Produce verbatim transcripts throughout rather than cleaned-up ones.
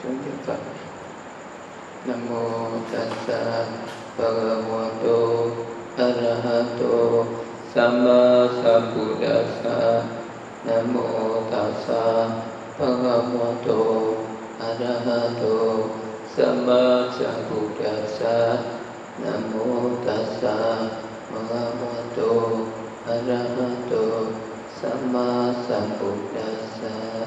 Hướng Đức Phật. Nam mô Tassa Bhagavato Arahato Samma Sambuddhassa. Nam mô Tassa Bhagavato Arahato Samma Sambuddhassa. Nam mô Tassa Bhagavato Arahato Samma Sambuddhassa.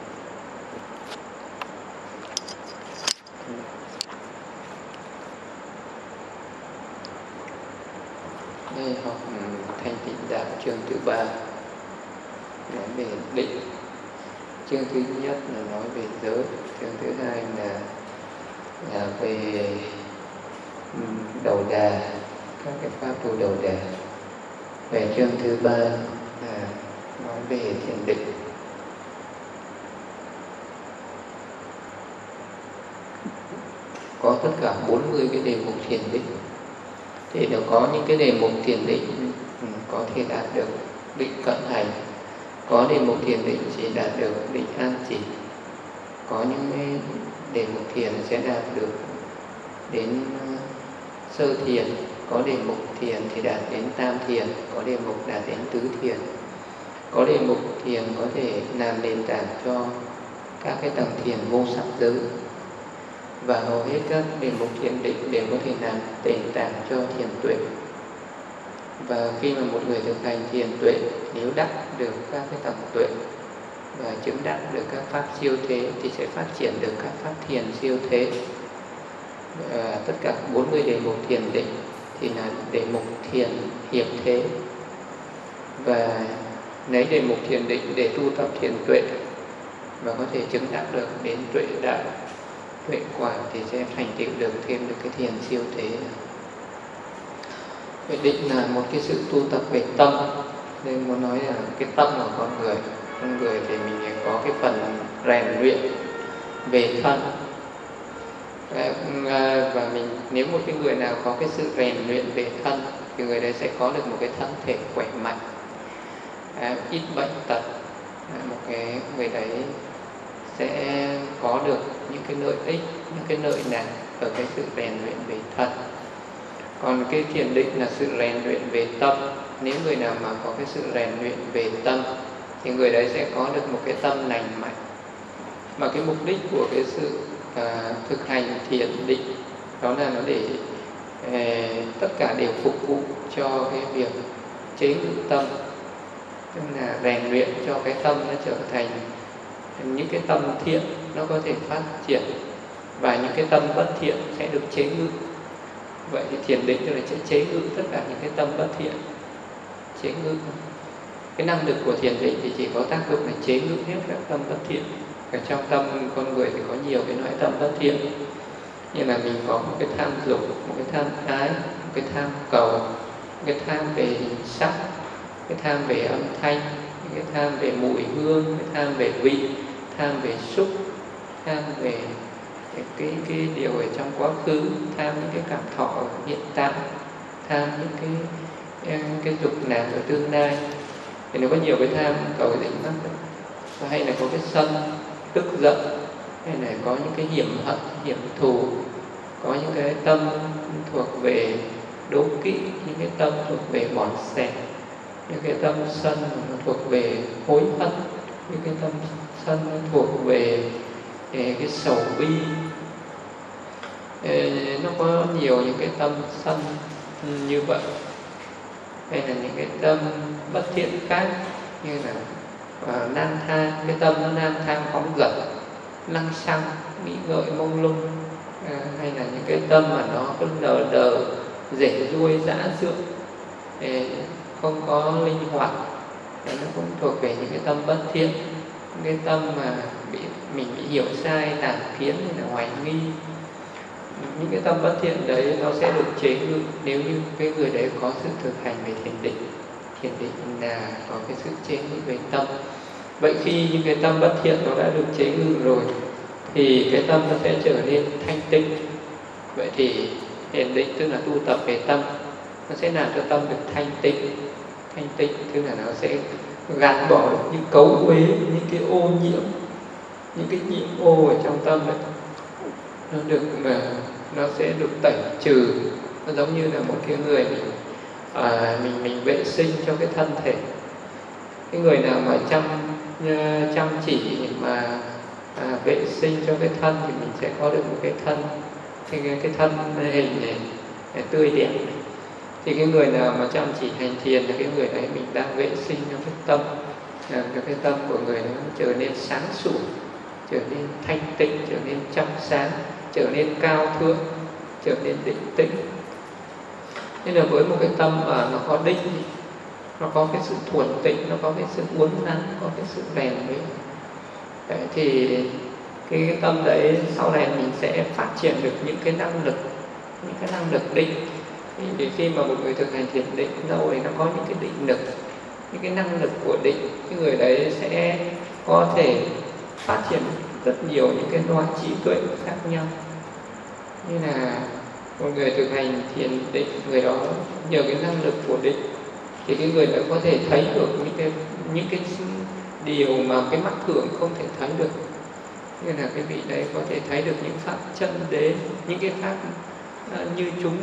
Đây học Thanh Tịnh Đạo chương thứ ba, nói về định. Chương thứ nhất là nói về giới, chương thứ hai là, là về đầu đà, các cái pháp tu đầu đà. Về chương thứ ba là nói về thiền định. Có tất cả bốn mươi cái đề mục thiền định. Thì nó có những cái đề mục thiền định có thể đạt được định cận hành, có đề mục thiền định chỉ đạt được định an chỉ, có những cái đề mục thiền sẽ đạt được đến sơ thiền, có đề mục thiền thì đạt đến tam thiền, có đề mục đạt đến tứ thiền, có đề mục thiền có thể làm nền tảng cho các cái tầng thiền vô sắc giới. Và hầu hết các đề mục thiền định đều có thể làm nền tảng cho thiền tuệ. Và khi mà một người thực hành thiền tuệ, nếu đắc được các cái tầng tuệ và chứng đắc được các pháp siêu thế thì sẽ phát triển được các pháp thiền siêu thế. Và tất cả bốn mươi đề mục thiền định thì là đề mục thiền hiệp thế. Và lấy đề mục thiền định để tu tập thiền tuệ và có thể chứng đắc được đến tuệ đạo, tuệ quả thì sẽ thành tựu được thêm được cái thiền siêu thế. Vậy định là một cái sự tu tập về tâm, nên muốn nói là cái tâm của con người. Con người thì mình có cái phần rèn luyện về thân. Và mình nếu một cái người nào có cái sự rèn luyện về thân thì người đấy sẽ có được một cái thân thể khỏe mạnh, à, ít bệnh tật. À, một cái người đấy sẽ có được những cái lợi ích, những cái lợi lạc ở cái sự rèn luyện về thân. Còn cái thiền định là sự rèn luyện về tâm. Nếu người nào mà có cái sự rèn luyện về tâm thì người đấy sẽ có được một cái tâm lành mạnh. Mà cái mục đích của cái sự à, thực hành thiền định đó là nó để à, tất cả đều phục vụ cho cái việc chế ngự tâm, tức là rèn luyện cho cái tâm nó trở thành những cái tâm thiện nó có thể phát triển, và những cái tâm bất thiện sẽ được chế ngự. Vậy thì thiền định tức là sẽ chế ngự tất cả những cái tâm bất thiện, chế ngự. Cái năng lực của thiền định thì chỉ có tác dụng là chế ngự hết các tâm bất thiện. Ở trong tâm con người thì có nhiều cái loại tâm bất thiện, như là mình có một cái tham dục, một cái tham ái, một cái tham cầu, một cái tham về hình sắc, cái tham về âm thanh, cái tham về mùi hương, cái tham về vị, tham về xúc, tham về cái, cái, cái điều ở trong quá khứ, tham những cái cảm thọ ở hiện tại, tham những cái, cái dục lạc ở tương lai. Thì nó có nhiều cái tham cầu định lắm. Hay là có cái sân, tức giận, hay là có những cái hiểm hận, hiểm thù, có những cái tâm thuộc về đố kỵ, những cái tâm thuộc về bỏn xẻ, những cái tâm sân thuộc về hối hận, những cái tâm sân thuộc về cái sầu bi. Nó có nhiều những cái tâm sân như vậy. Hay là những cái tâm bất thiện khác, như là uh, nan than, cái tâm nó nan than phóng dật, lăng xăng, nghĩ ngợi mông lung. Uh, hay là những cái tâm mà nó cứ lờ đờ, rể ruôi, dã dượng, uh, không có linh hoạt. Đấy, nó cũng thuộc về những cái tâm bất thiện, những cái tâm mà bị, mình bị hiểu sai, tà kiến hay là hoài nghi. Những cái tâm bất thiện đấy nó sẽ được chế ngự nếu như cái người đấy có sự thực hành về thiền định. Thiền định là có cái sự chế ngự về tâm. Vậy khi những cái tâm bất thiện nó đã được chế ngự rồi thì cái tâm nó sẽ trở nên thanh tịnh. Vậy thì thiền định tức là tu tập về tâm, nó sẽ làm cho tâm được thanh tịnh. Thanh tịnh tức là nó sẽ gạt bỏ được những cấu uế, những cái ô nhiễm, những cái nhiễm ô ở trong tâm đấy. nó được mà nó sẽ được tẩy trừ. Nó giống như là một cái người mình à, mình mình vệ sinh cho cái thân thể. Cái người nào mà chăm chăm chỉ mà à, vệ sinh cho cái thân thì mình sẽ có được một cái thân cái cái thân hình này, này tươi đẹp này. Thì cái người nào mà chăm chỉ hành thiền thì cái người đấy mình đang vệ sinh cho cái tâm, làm cho cái tâm của người nó trở nên sáng sủa, trở nên thanh tịnh, trở nên trong sáng, trở nên cao thượng, trở nên định tĩnh. Nên là với một cái tâm mà nó có định, nó có cái sự thuần tịnh, nó có cái sự uốn nắn, có cái sự rèn luyện. Đấy, thì cái, cái tâm đấy sau này mình sẽ phát triển được những cái năng lực, những cái năng lực định. Thì khi mà một người thực hành thiền định lâu thì nó có những cái định lực, những cái năng lực của định, cái người đấy sẽ có thể phát triển rất nhiều những cái loại trí tuệ khác nhau. Như là một người thực hành thiền định, người đó nhờ cái năng lực của định thì cái người đó có thể thấy được những cái những cái điều mà cái mắt thường không thể thấy được. Như là cái vị đấy có thể thấy được những pháp chân đế, những cái pháp uh, như chúng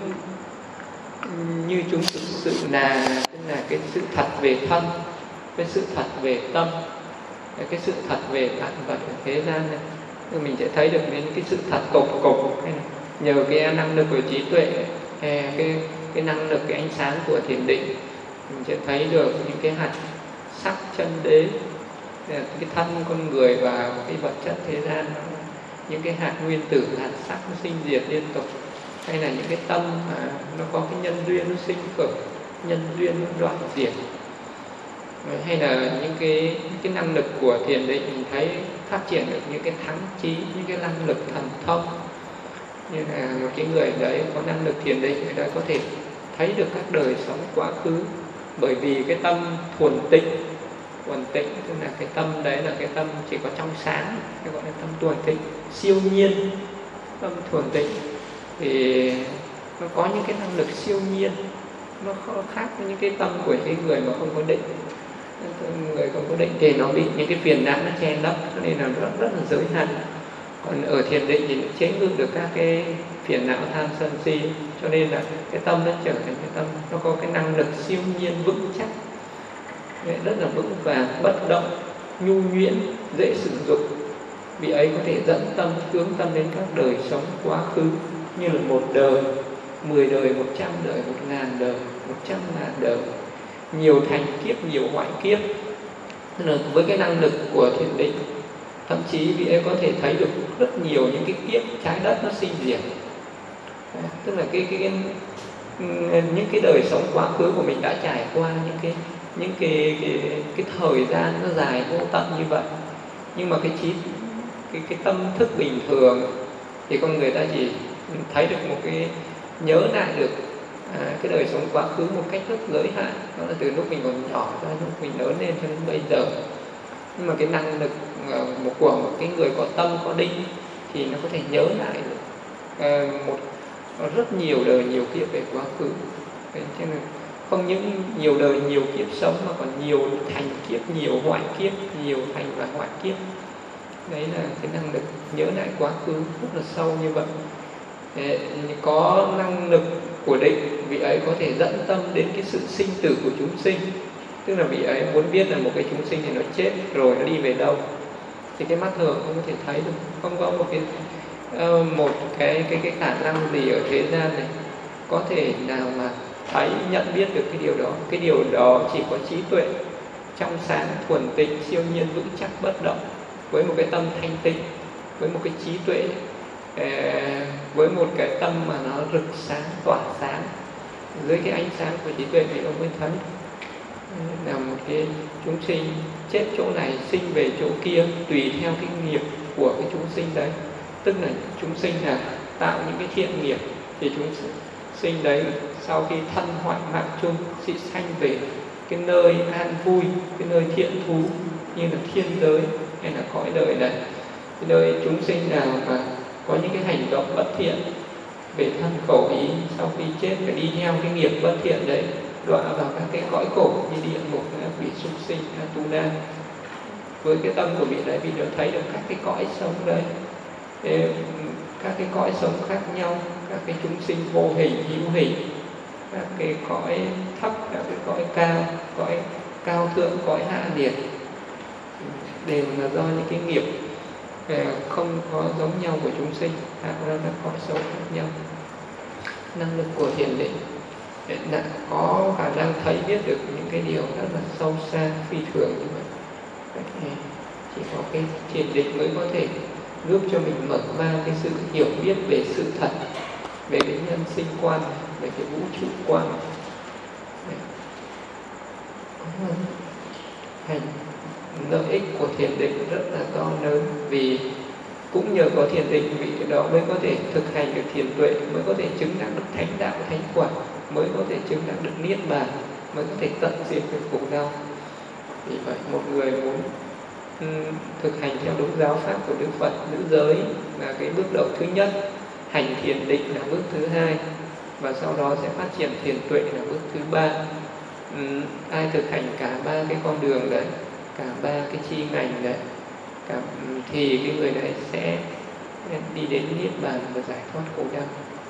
như chúng thực sự là tức là cái sự thật về thân, cái sự thật về tâm, cái sự thật về vạn vật ở thế gian này. Thì mình sẽ thấy được đến cái sự thật cục cục hay là nhờ cái năng lực của trí tuệ, cái cái năng lực, cái ánh sáng của thiền định, mình sẽ thấy được những cái hạt sắc chân đế, cái thân con người và cái vật chất thế gian, những cái hạt nguyên tử, hạt sắc nó sinh diệt liên tục, hay là những cái tâm mà nó có cái nhân duyên nó sinh khởi, nhân duyên nó đoạn diệt. Hay là những cái, những cái năng lực của thiền định mình thấy phát triển được những cái thắng trí, những cái năng lực thần thông. Như là một cái người đấy có năng lực thiền định, người đấy có thể thấy được các đời sống quá khứ, bởi vì cái tâm thuần tịnh. Thuần tịnh tức là cái tâm đấy là cái tâm chỉ có trong sáng, cái gọi là tâm thuần tịnh, siêu nhiên. Tâm thuần tịnh thì nó có những cái năng lực siêu nhiên, nó khác với những cái tâm của cái người mà không có định. Người không có định thì nó bị những cái phiền não nó che lấp, cho nên là rất, rất là giới hạn. Còn ở thiền định thì nó chế ngự được các cái phiền não tham sân si, cho nên là cái tâm nó trở thành cái tâm nó có cái năng lực siêu nhiên vững chắc, rất là vững vàng, bất động, nhu nhuyễn, dễ sử dụng. Vì ấy có thể dẫn tâm, hướng tâm đến các đời sống quá khứ, như là một đời, mười đời, một trăm đời, một ngàn đời, một trăm ngàn đời, nhiều thành kiếp, nhiều hoại kiếp. Nên là với cái năng lực của thiền định, thậm chí vị ấy có thể thấy được rất nhiều những cái kiếp trái đất nó sinh diệt. Tức là cái, cái, cái những cái đời sống quá khứ của mình đã trải qua những cái những cái cái, cái thời gian nó dài vô tận như vậy, nhưng mà cái trí cái cái tâm thức bình thường thì con người ta chỉ thấy được một cái nhớ lại được à, cái đời sống quá khứ một cách rất giới hạn, đó là từ lúc mình còn nhỏ cho lúc mình lớn lên cho đến bây giờ. Nhưng mà cái năng lực uh, một của một cái người có tâm có định thì nó có thể nhớ lại được uh, một rất nhiều đời nhiều kiếp về quá khứ. Thế nên không những nhiều đời nhiều kiếp sống mà còn nhiều thành kiếp, nhiều hoại kiếp, nhiều thành và hoại kiếp. Đấy là cái năng lực nhớ lại quá khứ rất là sâu như vậy. Để có năng lực của định, vị ấy có thể dẫn tâm đến cái sự sinh tử của chúng sinh. Tức là vị ấy muốn biết là một cái chúng sinh thì nó chết rồi nó đi về đâu, thì cái mắt thường không có thể thấy được, không có một cái uh, một cái cái cái khả năng gì ở thế gian này có thể nào mà thấy nhận biết được cái điều đó. Cái điều đó chỉ có trí tuệ trong sáng, thuần tịnh, siêu nhiên, vững chắc, bất động, với một cái tâm thanh tịnh, với một cái trí tuệ, với một cái tâm mà nó rực sáng, tỏa sáng. Dưới cái ánh sáng của trí tuệ thì ông mới thấy là một cái chúng sinh chết chỗ này sinh về chỗ kia tùy theo cái nghiệp của cái chúng sinh đấy. Tức là chúng sinh là tạo những cái thiện nghiệp thì chúng sinh đấy sau khi thân hoại mạng chung sẽ sanh về cái nơi an vui, cái nơi thiện thú như là thiên giới hay là cõi đời này. Cái nơi chúng sinh nào mà có những cái hành động bất thiện về thân khẩu ý, sau khi chết phải đi theo cái nghiệp bất thiện đấy, đọa vào các cái cõi khổ như địa ngục, quỷ súc sinh, tu đa. Với cái tâm của vị đấy, vị đã thấy được các cái cõi sống đấy. Thế các cái cõi sống khác nhau, các cái chúng sinh vô hình hữu hình, các cái cõi thấp, các cái cõi cao, cõi cao thượng, cõi hạ liệt, đều là do những cái nghiệp không có giống nhau của chúng sinh tạo ra các cõi sống khác nhau. Năng lực của thiền định là có khả năng thấy biết được những cái điều rất là sâu xa phi thường như vậy. Chỉ có cái thiền định mới có thể giúp cho mình mở mang cái sự hiểu biết về sự thật, về cái nhân sinh quan, về cái vũ trụ quan. Hành lợi ích của thiền định rất là to lớn, vì cũng nhờ có thiền định vị đó mới có thể thực hành được thiền tuệ, mới có thể chứng đắc được thánh đạo thánh quả, mới có thể chứng đắc được niết bàn, mới có thể tận diệt được khổ đau. Vì vậy một người muốn um, thực hành theo đúng giáo pháp của Đức Phật, giữ giới là cái bước đầu thứ nhất, hành thiền định là bước thứ hai, và sau đó sẽ phát triển thiền tuệ là bước thứ ba. Um, ai thực hành cả ba cái con đường đấy, cả ba cái chi ngành đấy, cả, thì cái người đấy sẽ đi đến niết bàn và giải thoát khổ đau.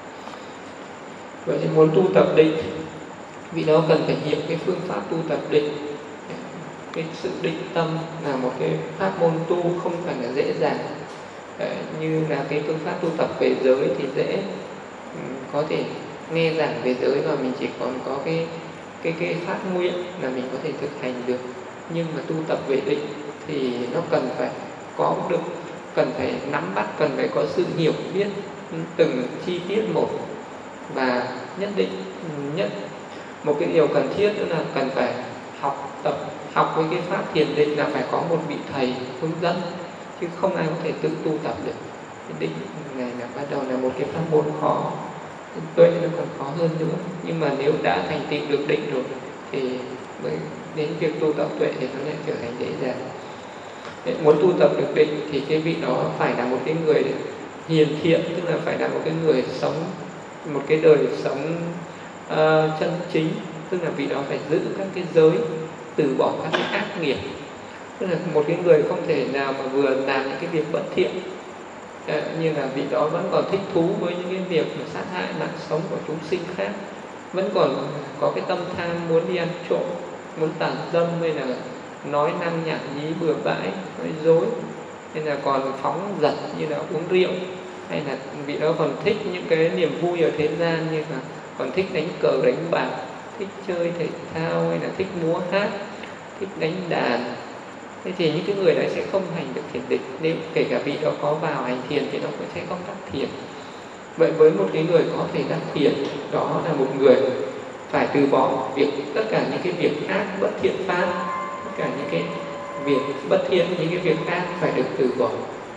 Vậy thì muốn tu tập định, vị đó cần phải hiểu cái phương pháp tu tập định. Cái sự định tâm là một cái pháp môn tu không phải là dễ dàng. Như là cái phương pháp tu tập về giới thì dễ, có thể nghe giảng về giới và mình chỉ còn có cái cái cái phát nguyện là mình có thể thực hành được. Nhưng mà tu tập về định thì nó cần phải có được, cần phải nắm bắt, cần phải có sự hiểu biết từng chi tiết một, và nhất định nhất một cái điều cần thiết nữa là cần phải học tập. Học với cái pháp thiền định là phải có một vị thầy hướng dẫn, chứ không ai có thể tự tu tập được. Cái định này là bắt đầu là một cái pháp môn khó, tuệ nó còn khó hơn nữa. Nhưng mà nếu đã thành tựu được định rồi thì mới đến việc tu tập tuệ thì nó lại trở thành dễ dàng. Để muốn tu tập được định thì cái vị đó phải là một cái người hiền thiện, tức là phải là một cái người sống một cái đời sống uh, chân chính, tức là vị đó phải giữ các cái giới, từ bỏ các cái ác nghiệp. Tức là một cái người không thể nào mà vừa làm những cái việc bất thiện, uh, như là vị đó vẫn còn thích thú với những cái việc mà sát hại mạng sống của chúng sinh khác, vẫn còn có cái tâm tham muốn đi ăn trộm, muốn tàn dâm, hay là nói năng nhảm nhí bừa bãi, nói dối, hay là còn phóng dật như là uống rượu, hay là vị đó còn thích những cái niềm vui ở thế gian, như là còn thích đánh cờ đánh bạc, thích chơi thể thao, hay là thích múa hát, thích đánh đàn. Thế thì những cái người đấy sẽ không hành được thiền định. Nếu kể cả vị đó có vào hành thiền thì nó cũng sẽ không đắc thiền. Vậy với một cái người có thể đắc thiền, đó là một người phải từ bỏ việc tất cả những cái việc ác bất thiện pháp, tất cả những cái việc bất thiện, những cái việc ác phải được từ bỏ.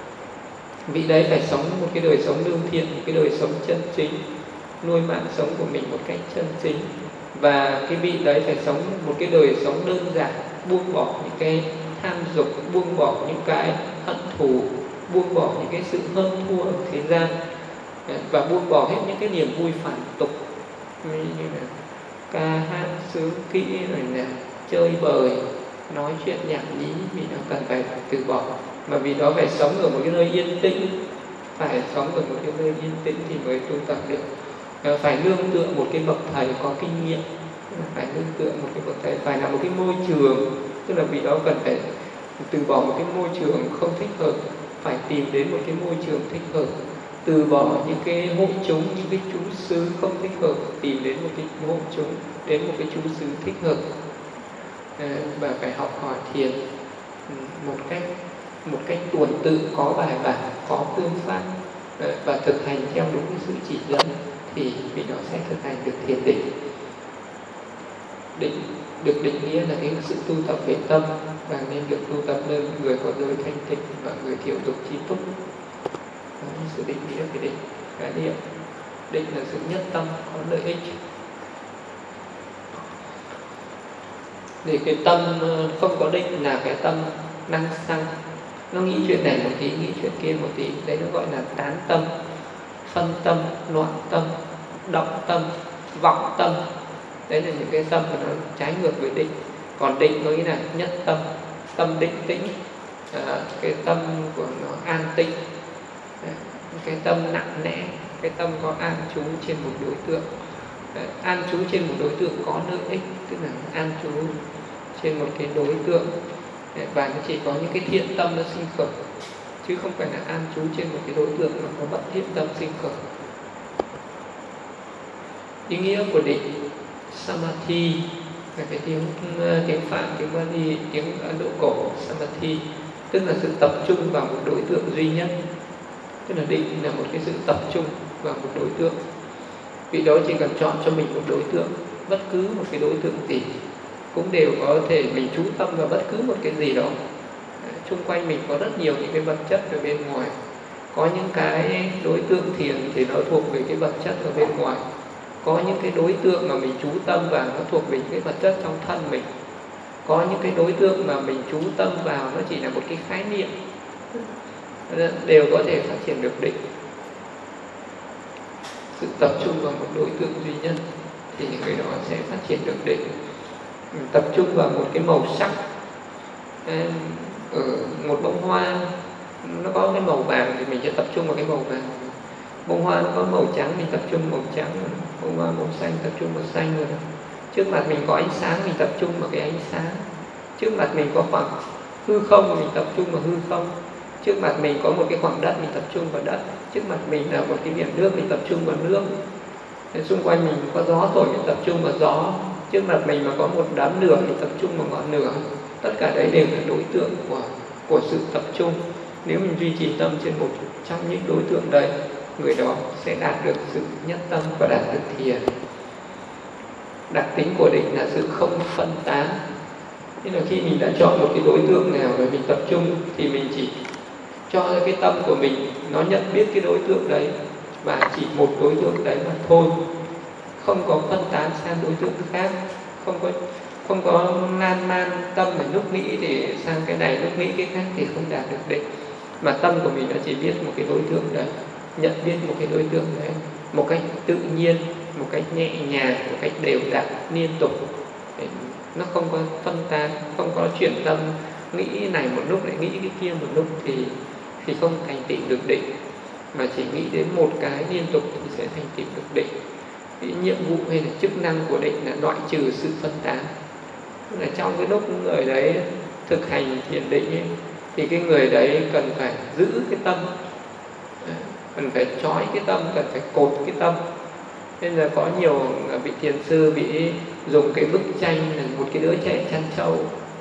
Vị đấy phải sống một cái đời sống lương thiện, một cái đời sống chân chính, nuôi mạng sống của mình một cách chân chính. Và cái vị đấy phải sống một cái đời sống đơn giản, buông bỏ những cái tham dục, buông bỏ những cái hận thù, buông bỏ những cái sự hơn thua ở thế gian, và buông bỏ hết những cái niềm vui phản tục như là ca hát sướng kỹ, rồi là chơi bời, nói chuyện nhảm nhí. Vì nó cần phải từ bỏ, mà vì đó phải sống ở một cái nơi yên tĩnh, phải sống ở một cái nơi yên tĩnh thì mới tu tập được. Phải nương tựa một cái bậc thầy có kinh nghiệm, phải nương tựa một cái bậc thầy, phải là một cái môi trường, tức là vì đó cần phải từ bỏ một cái môi trường không thích hợp, phải tìm đến một cái môi trường thích hợp, từ bỏ những cái hội chúng, những cái chú xứ không thích hợp, tìm đến một cái hội chúng, đến một cái chú xứ thích hợp. Và phải học hỏi thiền một cách một cách tuần tự, có bài bản, có phương pháp, và thực hành theo đúng cái sự chỉ dẫn, thì vị đó sẽ thực hành được thiền định. Định được định nghĩa là cái sự tu tập về tâm, và nên được tu tập nơi người có giới thanh tịnh và người thiểu dục chi túc. Đó là sự định nghĩa về định. Khái niệm định là sự nhất tâm, có lợi ích. Để cái tâm không có định là cái tâm năng xăng, nó nghĩ chuyện này một tí, nghĩ chuyện kia một tí. Đấy nó gọi là tán tâm, phân tâm, loạn tâm, động tâm, vọng tâm. Đấy là những cái tâm mà nó trái ngược với định. Còn định có nghĩa là nhất tâm, tâm định tĩnh, à, cái tâm của nó an tĩnh. cái tâm nặng nẽ, cái tâm có an trú trên một đối tượng. An trú trên một đối tượng có lợi ích, tức là an trú trên một cái đối tượng và nó chỉ có những cái thiện tâm nó sinh khởi, chứ không phải là an trú trên một cái đối tượng mà có bất thiện tâm sinh khởi. Ý nghĩa của định Samadhi là cái tiếng tiếng Phạn, tiếng Bali, tiếng Ấn Độ cổ. Samadhi tức là sự tập trung vào một đối tượng duy nhất, tức là định là một cái sự tập trung vào một đối tượng. Vị đó chỉ cần chọn cho mình một đối tượng, bất cứ một cái đối tượng gì cũng đều có thể mình chú tâm vào bất cứ một cái gì đó. Xung quanh mình có rất nhiều những cái vật chất ở bên ngoài. Có những cái đối tượng thiền thì nó thuộc về cái vật chất ở bên ngoài. Có những cái đối tượng mà mình chú tâm vào nó thuộc về cái vật chất trong thân mình. Có những cái đối tượng mà mình chú tâm vào nó chỉ là một cái khái niệm, đều có thể phát triển được định. Sự tập trung vào một đối tượng duy nhất thì những người đó sẽ phát triển được định. Tập trung vào một cái màu sắc, ở một bông hoa nó có cái màu vàng thì mình sẽ tập trung vào cái màu vàng. Bông hoa nó có màu trắng, mình tập trung màu trắng. Bông hoa màu xanh, tập trung màu xanh rồi. Trước mặt mình có ánh sáng, mình tập trung vào cái ánh sáng. Trước mặt mình có khoảng hư không, mình tập trung vào hư không. Trước mặt mình có một cái khoảng đất, mình tập trung vào đất. Trước mặt mình là một cái biển nước, mình tập trung vào nước. Xung quanh mình có gió thổi, mình tập trung vào gió. Trước mặt mình mà có một đám lửa, mình tập trung vào ngọn lửa. Tất cả đấy đều là đối tượng của, của sự tập trung. Nếu mình duy trì tâm trên một trong những đối tượng đấy, người đó sẽ đạt được sự nhất tâm và đạt được thiền. Đặc tính của định là sự không phân tán. Thế là khi mình đã chọn một cái đối tượng nào để mình tập trung thì mình chỉ cho cái tâm của mình nó nhận biết cái đối tượng đấy và chỉ một đối tượng đấy mà thôi, không có phân tán sang đối tượng khác, không có không có lan man tâm mà lúc nghĩ thì sang cái này, lúc nghĩ cái khác thì không đạt được định. Mà tâm của mình nó chỉ biết một cái đối tượng đấy, nhận biết một cái đối tượng đấy một cách tự nhiên, một cách nhẹ nhàng, một cách đều đặn, liên tục. Nó không có phân tán, không có chuyển tâm nghĩ này một lúc lại nghĩ cái kia một lúc thì thì không thành tựu được định, mà chỉ nghĩ đến một cái liên tục thì sẽ thành tựu được định. Cái nhiệm vụ hay là chức năng của định là loại trừ sự phân tán. Tức là trong cái lúc người đấy thực hành thiền định ấy, thì cái người đấy cần phải giữ cái tâm, cần phải trói cái tâm, cần phải cột cái tâm. Nên là có nhiều vị thiền sư bị dùng cái bức tranh là một cái đứa trẻ chăn trâu.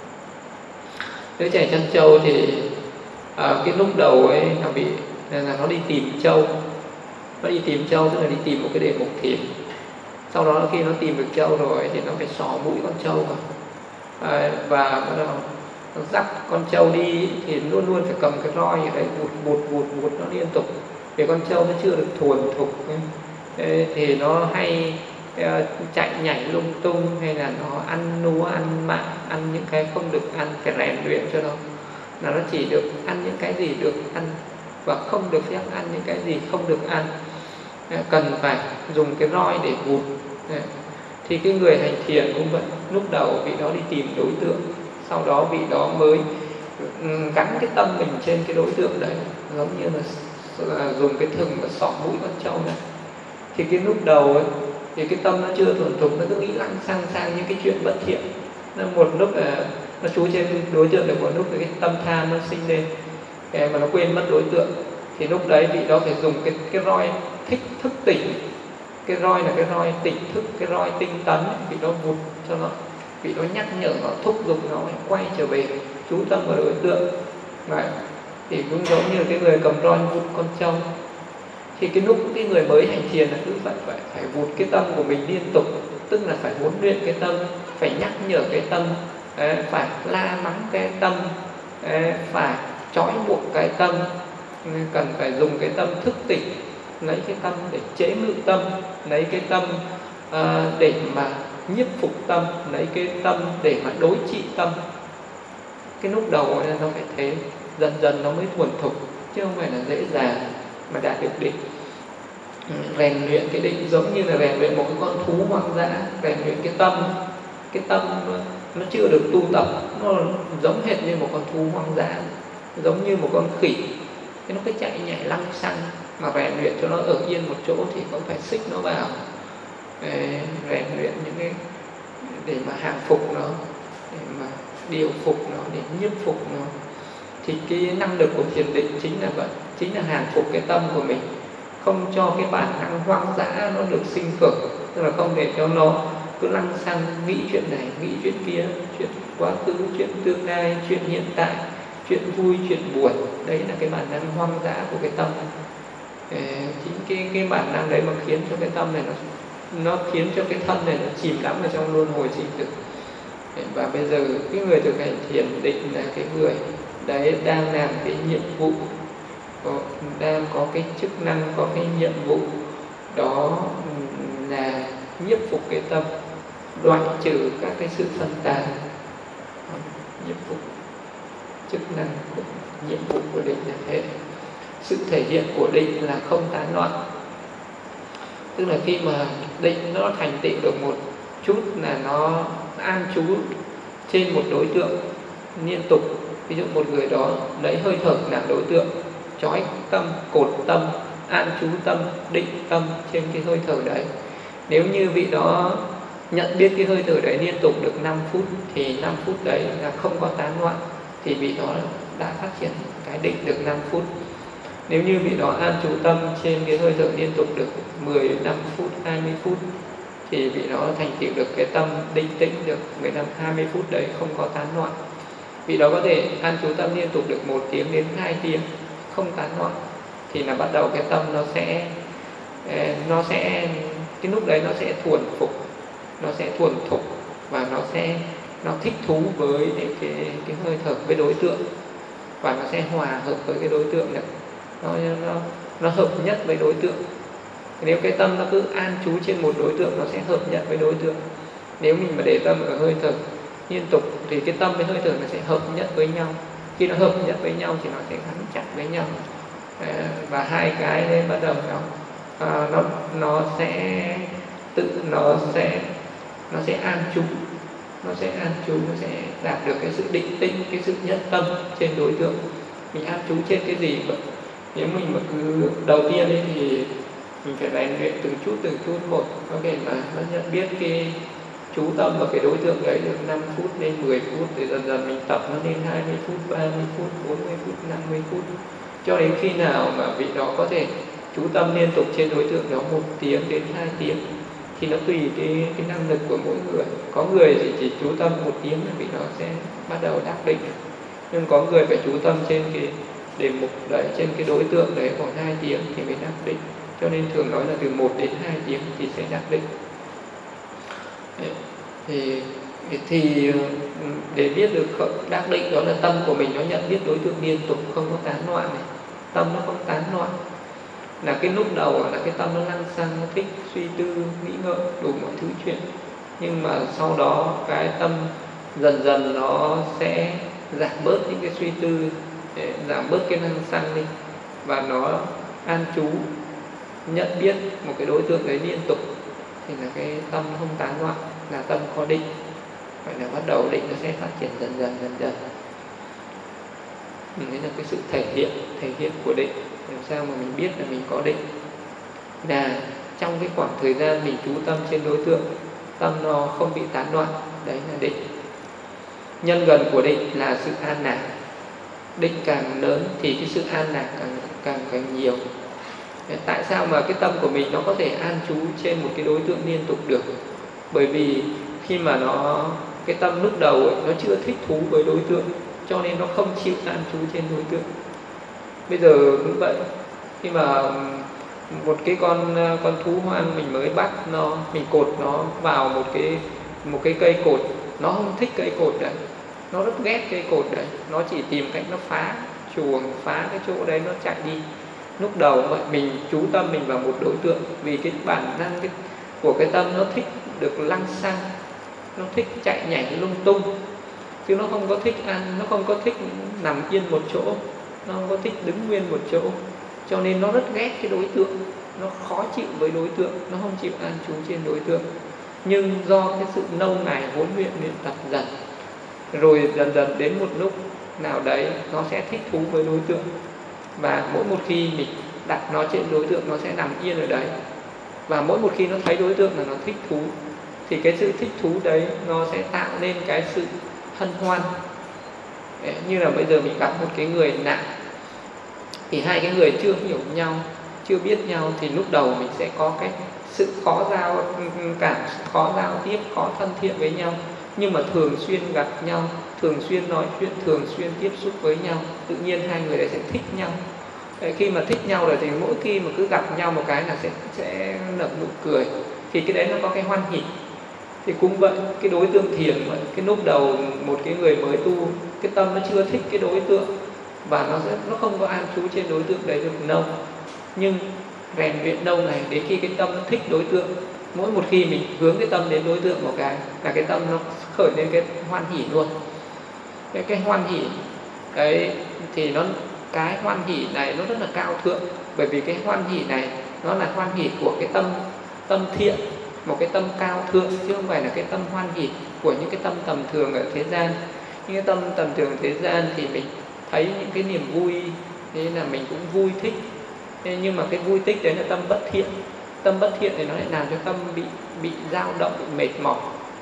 Đứa trẻ chăn trâu thì à, cái lúc đầu ấy nó bị là nó đi tìm trâu, nó đi tìm trâu tức là đi tìm một cái đề mục thiền. Sau đó khi nó tìm được trâu rồi thì nó phải xỏ mũi con trâu vào, à, và bắt đầu nó dắt con trâu đi thì luôn luôn phải cầm cái roi ở đấy vụt vụt vụt vụt nó liên tục. Vì con trâu nó chưa được thuần thục ấy, thì nó hay chạy nhảy lung tung, hay là nó ăn núa, ăn mạ, ăn những cái không được ăn, phải rèn luyện cho nó. Là nó chỉ được ăn những cái gì được ăn và không được phép ăn những cái gì không được ăn. Cần phải dùng cái roi để vụt. Thì cái người hành thiền cũng vậy, lúc đầu vị đó đi tìm đối tượng, sau đó vị đó mới gắn cái tâm mình trên cái đối tượng đấy, giống như là dùng cái thừng và xỏ mũi con trâu này. Thì cái lúc đầu ấy, thì cái tâm nó chưa thuần thục, nó cứ nghĩ lăng sang sang những cái chuyện bất thiện. Nó một lúc là nó chú trên đối tượng, được một lúc là cái tâm tham nó sinh lên, mà nó quên mất đối tượng. Thì lúc đấy vị đó phải dùng cái cái roi thích thức tỉnh. Cái roi là cái roi tỉnh thức, cái roi tinh tấn, vị đó vụt cho nó, vị đó nhắc nhở nó, thúc giục nó quay trở về chú tâm vào đối tượng. Đấy. Thì cũng giống như cái người cầm roi vụt con trâu. Thì cái lúc cái người mới hành thiền là cứ phải phải phải vụt cái tâm của mình liên tục, tức là phải huấn luyện cái tâm, phải nhắc nhở cái tâm, phải la mắng cái tâm, phải trói buộc cái tâm, cần phải dùng cái tâm thức tỉnh, lấy cái tâm để chế ngự tâm, lấy cái tâm để mà nhiếp phục tâm, lấy cái tâm để mà đối trị tâm. Cái lúc đầu ấy nó phải thế, dần dần nó mới thuần thục, chứ không phải là dễ dàng mà đạt được định. Rèn luyện cái định giống như là rèn luyện một cái con thú hoang dã, rèn luyện cái tâm. Cái tâm nó chưa được tu tập, nó giống hệt như một con thú hoang dã, giống như một con khỉ. Thế nó cứ chạy nhảy lăng xăng, mà rèn luyện cho nó ở yên một chỗ thì cũng phải xích nó vào, rèn luyện những cái để mà hàng phục nó, để mà điều phục nó, để nhiếp phục nó. Thì cái năng lực của thiền định chính là vậy, chính là hàng phục cái tâm của mình, không cho cái bản năng hoang dã nó được sinh khởi, tức là không để cho nó cứ lăng xăng nghĩ chuyện này, nghĩ chuyện kia, chuyện quá khứ, chuyện tương lai, chuyện hiện tại, chuyện vui, chuyện buồn. Đấy là cái bản năng hoang dã của cái tâm. Chính cái, cái bản năng đấy mà khiến cho cái tâm này nó nó khiến cho cái thân này nó chìm đắm ở trong luân hồi sinh tử. Và bây giờ cái người thực hành thiền định là cái người đấy đang làm cái nhiệm vụ, đang có cái chức năng, có cái nhiệm vụ đó là nhiếp phục cái tâm, đoạn trừ các cái sự phân tán. Nhiệm vụ, chức năng của nhiệm vụ của định là thế. Sự thể hiện của định là không tán loạn. Tức là khi mà định nó thành tựu được một chút là nó an trú trên một đối tượng liên tục. Ví dụ một người đó lấy hơi thở làm đối tượng, trói tâm, cột tâm, an trú tâm, định tâm trên cái hơi thở đấy. Nếu như vị đó nhận biết cái hơi thở đấy liên tục được năm phút thì năm phút đấy là không có tán loạn, thì vị đó đã phát triển cái định được năm phút. Nếu như vị đó an trú tâm trên cái hơi thở liên tục được mười lăm phút, hai mươi phút thì vị đó thành tựu được cái tâm định tĩnh được mười lăm hai mươi phút đấy, không có tán loạn. Vị đó có thể an trú tâm liên tục được một tiếng đến hai tiếng không tán loạn, thì là bắt đầu cái tâm nó sẽ nó sẽ cái lúc đấy nó sẽ thuần phục, nó sẽ thuần thục và nó sẽ nó thích thú với cái cái hơi thở, với đối tượng, và nó sẽ hòa hợp với cái đối tượng này, nó nó nó hợp nhất với đối tượng. Nếu cái tâm nó cứ an trú trên một đối tượng, nó sẽ hợp nhất với đối tượng. Nếu mình mà để tâm ở hơi thở liên tục thì cái tâm với hơi thở nó sẽ hợp nhất với nhau. Khi nó hợp nhất với nhau thì nó sẽ gắn chặt với nhau, à, và hai cái đấy bắt đầu nó à, nó nó sẽ tự nó sẽ nó sẽ an trú, nó sẽ an trú, nó sẽ đạt được cái sự định tĩnh, cái sự nhất tâm trên đối tượng. Mình an trú trên cái gì vậy? Nếu mình mà cứ đầu tiên ấy thì mình phải rèn luyện từng chút từng chút một, có thể mà nó nhận biết cái chú tâm vào cái đối tượng đấy được năm phút đến mười phút, thì dần dần mình tập nó lên hai mươi phút, ba mươi phút, bốn mươi phút, năm mươi phút, cho đến khi nào mà vị đó có thể chú tâm liên tục trên đối tượng đó một tiếng đến hai tiếng, thì nó tùy cái, cái năng lực của mỗi người. Có người thì chỉ chú tâm một tiếng là vị đó sẽ bắt đầu đắc định, nhưng có người phải chú tâm trên cái đề mục đấy, trên cái đối tượng đấy khoảng hai tiếng thì mới đắc định. Cho nên thường nói là từ một đến hai tiếng thì sẽ đắc định. Thì thì để biết được đắc định đó là tâm của mình nó nhận biết đối tượng liên tục, không có tán loạn này, tâm nó không tán loạn. Là cái lúc đầu là cái tâm nó lăng xăng, nó thích suy tư, nghĩ ngợi đủ mọi thứ chuyện, nhưng mà sau đó cái tâm dần dần nó sẽ giảm bớt những cái suy tư, giảm bớt cái lăng xăng đi, và nó an trú nhận biết một cái đối tượng đấy liên tục, thì là cái tâm không tán loạn, là tâm có định. Vậy là bắt đầu định nó sẽ phát triển dần dần dần dần. Đấy là cái sự thể hiện thể hiện của định. Làm sao mà mình biết là mình có định? Là trong cái khoảng thời gian mình chú tâm trên đối tượng, tâm nó không bị tán loạn, đấy là định. Nhân gần của định là sự an lạc. Định càng lớn thì cái sự an lạc càng càng càng nhiều. Tại sao mà cái tâm của mình nó có thể an trú trên một cái đối tượng liên tục được? Bởi vì khi mà nó cái tâm lúc đầu ấy, nó chưa thích thú với đối tượng, cho nên nó không chịu an trú trên đối tượng. Bây giờ cũng vậy, khi mà một cái con con thú hoang mình mới bắt nó, mình cột nó vào một cái một cái cây cột, nó không thích cây cột đấy, nó rất ghét cây cột đấy, nó chỉ tìm cách nó phá chuồng, phá cái chỗ đấy, nó chạy đi. Lúc đầu vậy mình chú tâm mình vào một đối tượng, vì cái bản năng cái, của cái tâm nó thích được lăng xăng, nó thích chạy nhảy lung tung, chứ nó không có thích ăn, nó không có thích nằm yên một chỗ, nó không có thích đứng nguyên một chỗ, cho nên nó rất ghét cái đối tượng, nó khó chịu với đối tượng, nó không chịu an trú trên đối tượng. Nhưng do cái sự lâu ngày huấn luyện luyện tập dần, rồi dần dần đến một lúc nào đấy nó sẽ thích thú với đối tượng, Và mỗi một khi mình đặt nó trên đối tượng, nó sẽ nằm yên ở đấy. Và mỗi một khi nó thấy đối tượng là nó thích thú, thì cái sự thích thú đấy nó sẽ tạo nên cái sự hân hoan. Đấy, như là bây giờ mình gặp một cái người nạn, thì hai cái người chưa hiểu nhau, chưa biết nhau, thì lúc đầu mình sẽ có cái sự khó giao cảm, khó giao tiếp, khó thân thiện với nhau. Nhưng mà thường xuyên gặp nhau, thường xuyên nói chuyện, thường xuyên tiếp xúc với nhau, tự nhiên hai người đấy sẽ thích nhau. Đấy, khi mà thích nhau rồi thì mỗi khi mà cứ gặp nhau một cái là sẽ sẽ nở nụ cười, thì cái đấy nó có cái hoan hỉ. Thì cũng vậy, cái đối tượng thiền vậy, cái lúc đầu một cái người mới tu, cái tâm nó chưa thích cái đối tượng, và nó sẽ, nó không có an trú trên đối tượng đấy được lâu. Nhưng rèn luyện lâu này, đến khi cái tâm nó thích đối tượng, mỗi một khi mình hướng cái tâm đến đối tượng một cái là cái tâm nó khởi lên cái hoan hỉ luôn. Cái, cái hoan hỉ đấy thì nó, cái hoan hỉ này nó rất là cao thượng, bởi vì cái hoan hỉ này nó là hoan hỉ của cái tâm tâm thiện, một cái tâm cao thượng, chứ không phải là cái tâm hoan hỉ của những cái tâm tầm thường ở thế gian. Những cái tâm tầm thường ở thế gian thì mình thấy những cái niềm vui, thế là mình cũng vui thích. Thế nhưng mà cái vui thích đấy là tâm bất thiện. Tâm bất thiện thì nó lại làm cho tâm bị bị dao động, bị mệt mỏi.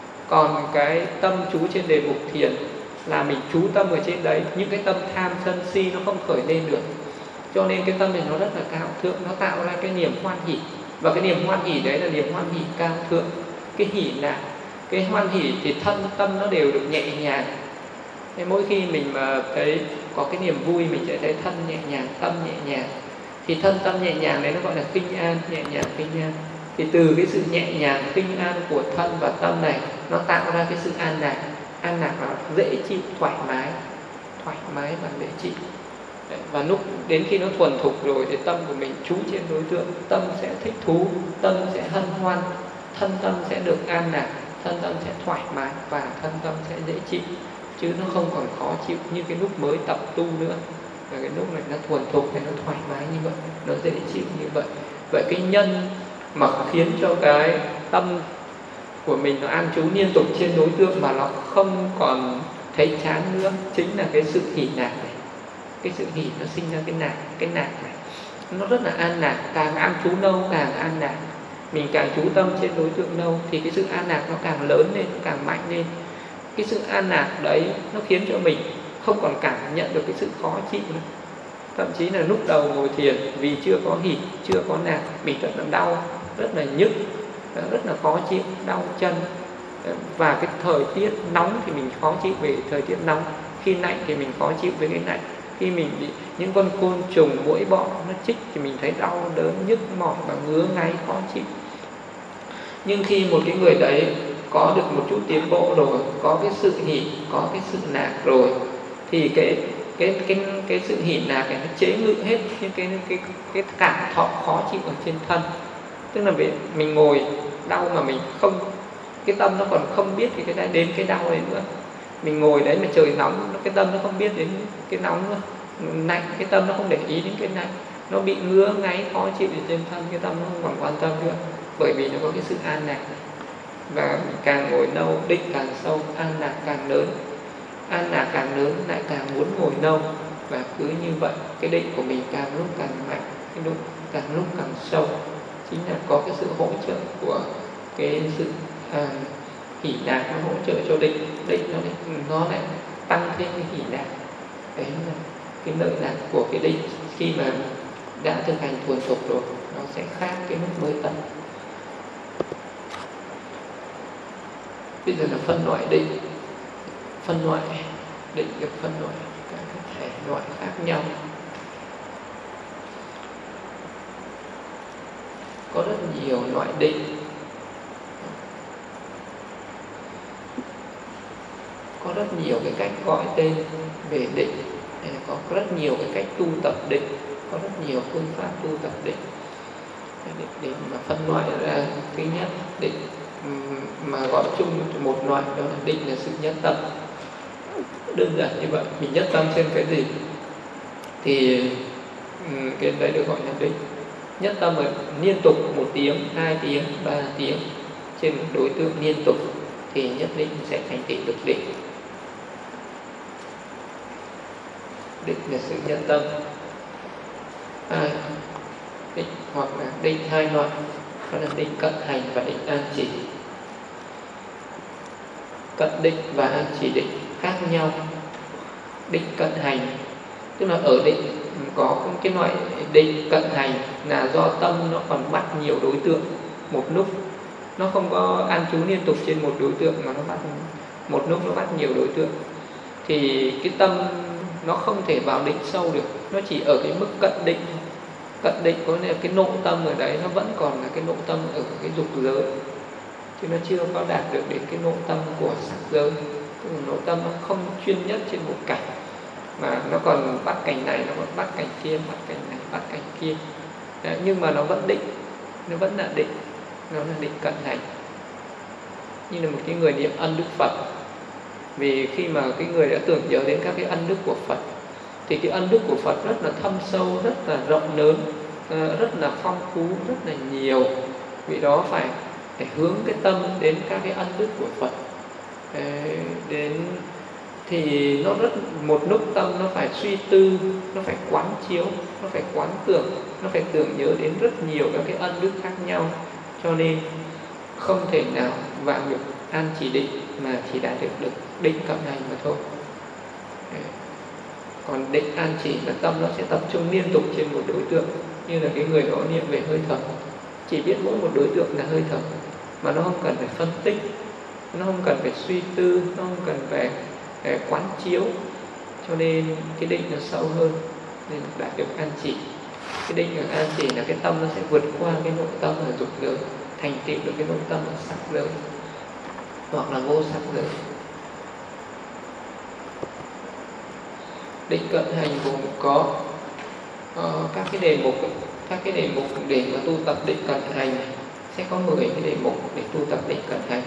Còn cái tâm chú trên đề mục thiền là mình chú tâm ở trên đấy, những cái tâm tham sân si nó không khởi lên được. Cho nên cái tâm này nó rất là cao thượng, nó tạo ra cái niềm hoan hỉ. Và cái niềm hoan hỉ đấy là niềm hoan hỉ cao thượng. Cái hỉ lạc, cái hoan hỉ thì thân tâm nó đều được nhẹ nhàng. Thế mỗi khi mình mà thấy có cái niềm vui, mình sẽ thấy thân nhẹ nhàng, tâm nhẹ nhàng. Thì thân tâm nhẹ nhàng đấy nó gọi là kinh an, nhẹ nhàng kinh an. Thì từ cái sự nhẹ nhàng kinh an của thân và tâm này, nó tạo ra cái sự an lạc. An lạc là dễ chịu, thoải mái, thoải mái và dễ chịu. Đấy, và lúc đến khi nó thuần thục rồi thì tâm của mình trú trên đối tượng, tâm sẽ thích thú, tâm sẽ hân hoan, thân tâm sẽ được an lạc, thân tâm sẽ thoải mái và thân tâm sẽ dễ chịu, chứ nó không còn khó chịu như cái lúc mới tập tu nữa. Và cái lúc này nó thuần thục thì nó thoải mái như vậy, nó dễ chịu như vậy. Vậy cái nhân mà khiến cho cái tâm của mình nó an trú liên tục trên đối tượng mà nó không còn thấy chán nữa, chính là cái sự hỉ lạc này. Cái sự hỉ nó sinh ra cái lạc, cái lạc này nó rất là an lạc. Càng an trú lâu càng an lạc, mình càng trú tâm trên đối tượng lâu thì cái sự an lạc nó càng lớn lên, càng mạnh lên. Cái sự an lạc đấy nó khiến cho mình không còn cảm nhận được cái sự khó chịu nữa. Thậm chí là lúc đầu ngồi thiền, vì chưa có hỉ, chưa có lạc, mình rất là đau, rất là nhức, rất là khó chịu, đau chân. Và cái thời tiết nóng thì mình khó chịu về thời tiết nóng, khi lạnh thì mình khó chịu với cái lạnh. Khi mình bị những con côn trùng, muỗi bọ nó chích thì mình thấy đau đớn, nhức mỏi và ngứa ngáy, khó chịu. Nhưng khi một cái người đấy có được một chút tiến bộ rồi, có cái sự hỉ, có cái sự lạc rồi, thì cái cái cái cái sự hỉ lạc này nó chế ngự hết những cái cái cái cảm thọ khó chịu ở trên thân. Tức là về mình ngồi đau mà mình không, cái tâm nó còn không biết thì cái đến cái đau đấy nữa. Mình ngồi đấy mà trời nóng, cái tâm nó không biết đến cái nóng nữa. Lạnh, cái tâm nó không để ý đến cái lạnh. Nó bị ngứa ngáy khó chịu ở trên thân, cái tâm nó không còn quan tâm nữa, bởi vì nó có cái sự an lạc này. Và càng ngồi lâu, định càng sâu, an lạc càng lớn. An lạc càng lớn lại càng muốn ngồi lâu. Và cứ như vậy, cái định của mình càng lúc càng mạnh, cái lúc càng lúc càng sâu. Chính là có cái sự hỗ trợ của cái sự à, hỷ lạc, nó hỗ trợ cho định. Định nó lại, nó lại tăng thêm cái hỷ lạc. Đấy là cái lợi lạc của cái định. Khi mà đã thực hành thuần thục rồi, nó sẽ khác cái lúc mới tập. Bây giờ là phân loại định. Phân loại định được phân loại các thể loại khác nhau. Có rất nhiều loại định. Có rất nhiều cái cách gọi tên về định. Có rất nhiều cái cách tu tập định. Có rất nhiều phương pháp tu tập định. Để, để mà phân loại ra, thứ nhất, định mà gọi chung một loại đó là định là sự nhất tâm. Đơn giản như vậy, mình nhất tâm trên cái gì thì cái đấy được gọi là định. Nhất tâm ở liên tục một tiếng, hai tiếng, ba tiếng trên một đối tượng liên tục thì nhất định sẽ thành tựu được định. Định là sự nhất tâm. hai. Định hoặc là định hai loại, đó là định cận hành và định an chỉ. Cận định và an chỉ định khác nhau. Định cận hành tức là ở định có cái loại định cận hành là do tâm nó còn bắt nhiều đối tượng một lúc, nó không có an trú liên tục trên một đối tượng mà nó bắt một lúc nó bắt nhiều đối tượng, thì cái tâm nó không thể vào định sâu được, nó chỉ ở cái mức cận định. Cận định có nghĩa là cái nội tâm ở đấy nó vẫn còn là cái nội tâm ở cái dục giới, chứ nó chưa có đạt được đến cái nội tâm của sắc giới. Tức là nội tâm nó không chuyên nhất trên một cảnh, mà nó còn bắt cảnh này, nó còn bắt cảnh kia, bắt cảnh này, bắt cảnh kia. Đấy, nhưng mà nó vẫn định, nó vẫn là định, nó là định cận hành. Như là một cái người niệm ân đức Phật, vì khi mà cái người đã tưởng nhớ đến các cái ân đức của Phật, thì cái ân đức của Phật rất là thâm sâu, rất là rộng lớn, rất là phong phú, rất là nhiều. Vì đó phải, phải hướng cái tâm đến các cái ân đức của Phật. Đến thì nó rất một lúc tâm nó phải suy tư, nó phải quán chiếu, nó phải quán tưởng, nó phải tưởng nhớ đến rất nhiều các cái ân đức khác nhau, cho nên không thể nào vào được an chỉ định mà chỉ đạt được được định cận hành mà thôi. Còn định an chỉ là tâm nó sẽ tập trung liên tục trên một đối tượng, như là cái người đó niệm về hơi thở, chỉ biết mỗi một đối tượng là hơi thở, mà nó không cần phải phân tích, nó không cần phải suy tư, nó không cần phải, phải quán chiếu, cho nên cái định nó sâu hơn, nên đạt được an chỉ. Cái định ở an chỉ là cái tâm nó sẽ vượt qua cái nội tâm ở dục giới, thành tựu được cái nội tâm ở sắc giới hoặc là vô sắc giới. Định cận hành gồm có uh, các cái đề mục, các cái đề mục để mà tu tập định cận hành sẽ có mười cái đề mục để tu tập định cận hành.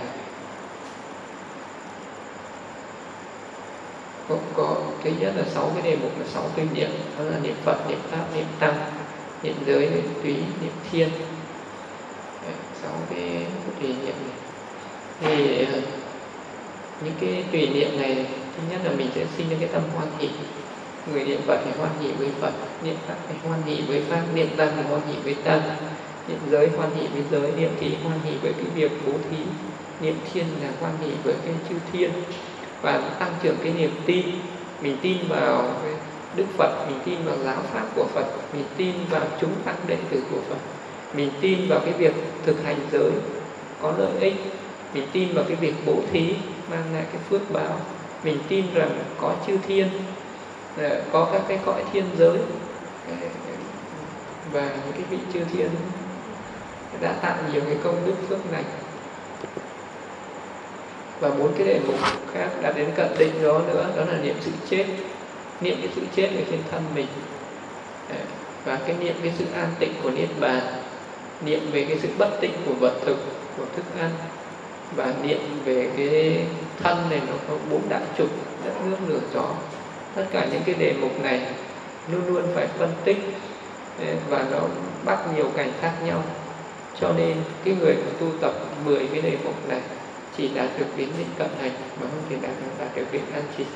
Cũng có thứ nhất là sáu cái đề mục là sáu kinh niệm, đó là niệm Phật, niệm Pháp, niệm Tăng, niệm giới, niệm túy, niệm thiên. Sáu cái tùy niệm này. Thì những cái tùy niệm này, thứ nhất là mình sẽ sinh ra cái tâm hoan hỷ. Người niệm Phật thì hoan hỷ với Phật, niệm Pháp thì hoan hỷ với Pháp, niệm Tăng thì hoan hỷ với Tăng, niệm giới hoan hỷ với giới, niệm thí hoan hỷ với cái việc bố thí, niệm thiên là hoan hỷ với cái chư thiên. Và tăng trưởng cái niềm tin, mình tin vào Đức Phật, mình tin vào giáo pháp của Phật, mình tin vào chúng tăng đệ tử của Phật, mình tin vào cái việc thực hành giới có lợi ích, mình tin vào cái việc bố thí mang lại cái phước báo, mình tin rằng có chư thiên, có các cái cõi thiên giới, và những cái vị chư thiên đã tạo nhiều cái công đức phước lành. Và bốn cái đề mục khác đã đến cận định đó nữa, đó là niệm sự chết, niệm cái sự chết ở trên thân mình, và cái niệm cái sự an tịnh của niết bàn, niệm về cái sự bất tịnh của vật thực, của thức ăn, và niệm về cái thân này nó có bốn đạo trục, đất nước lửa gió. Tất cả những cái đề mục này luôn luôn phải phân tích, và nó bắt nhiều cảnh khác nhau, cho nên cái người mà tu tập mười cái đề mục này chỉ đạt được đến định cận hành mà không thể đạt được, đạt được định an chỉ.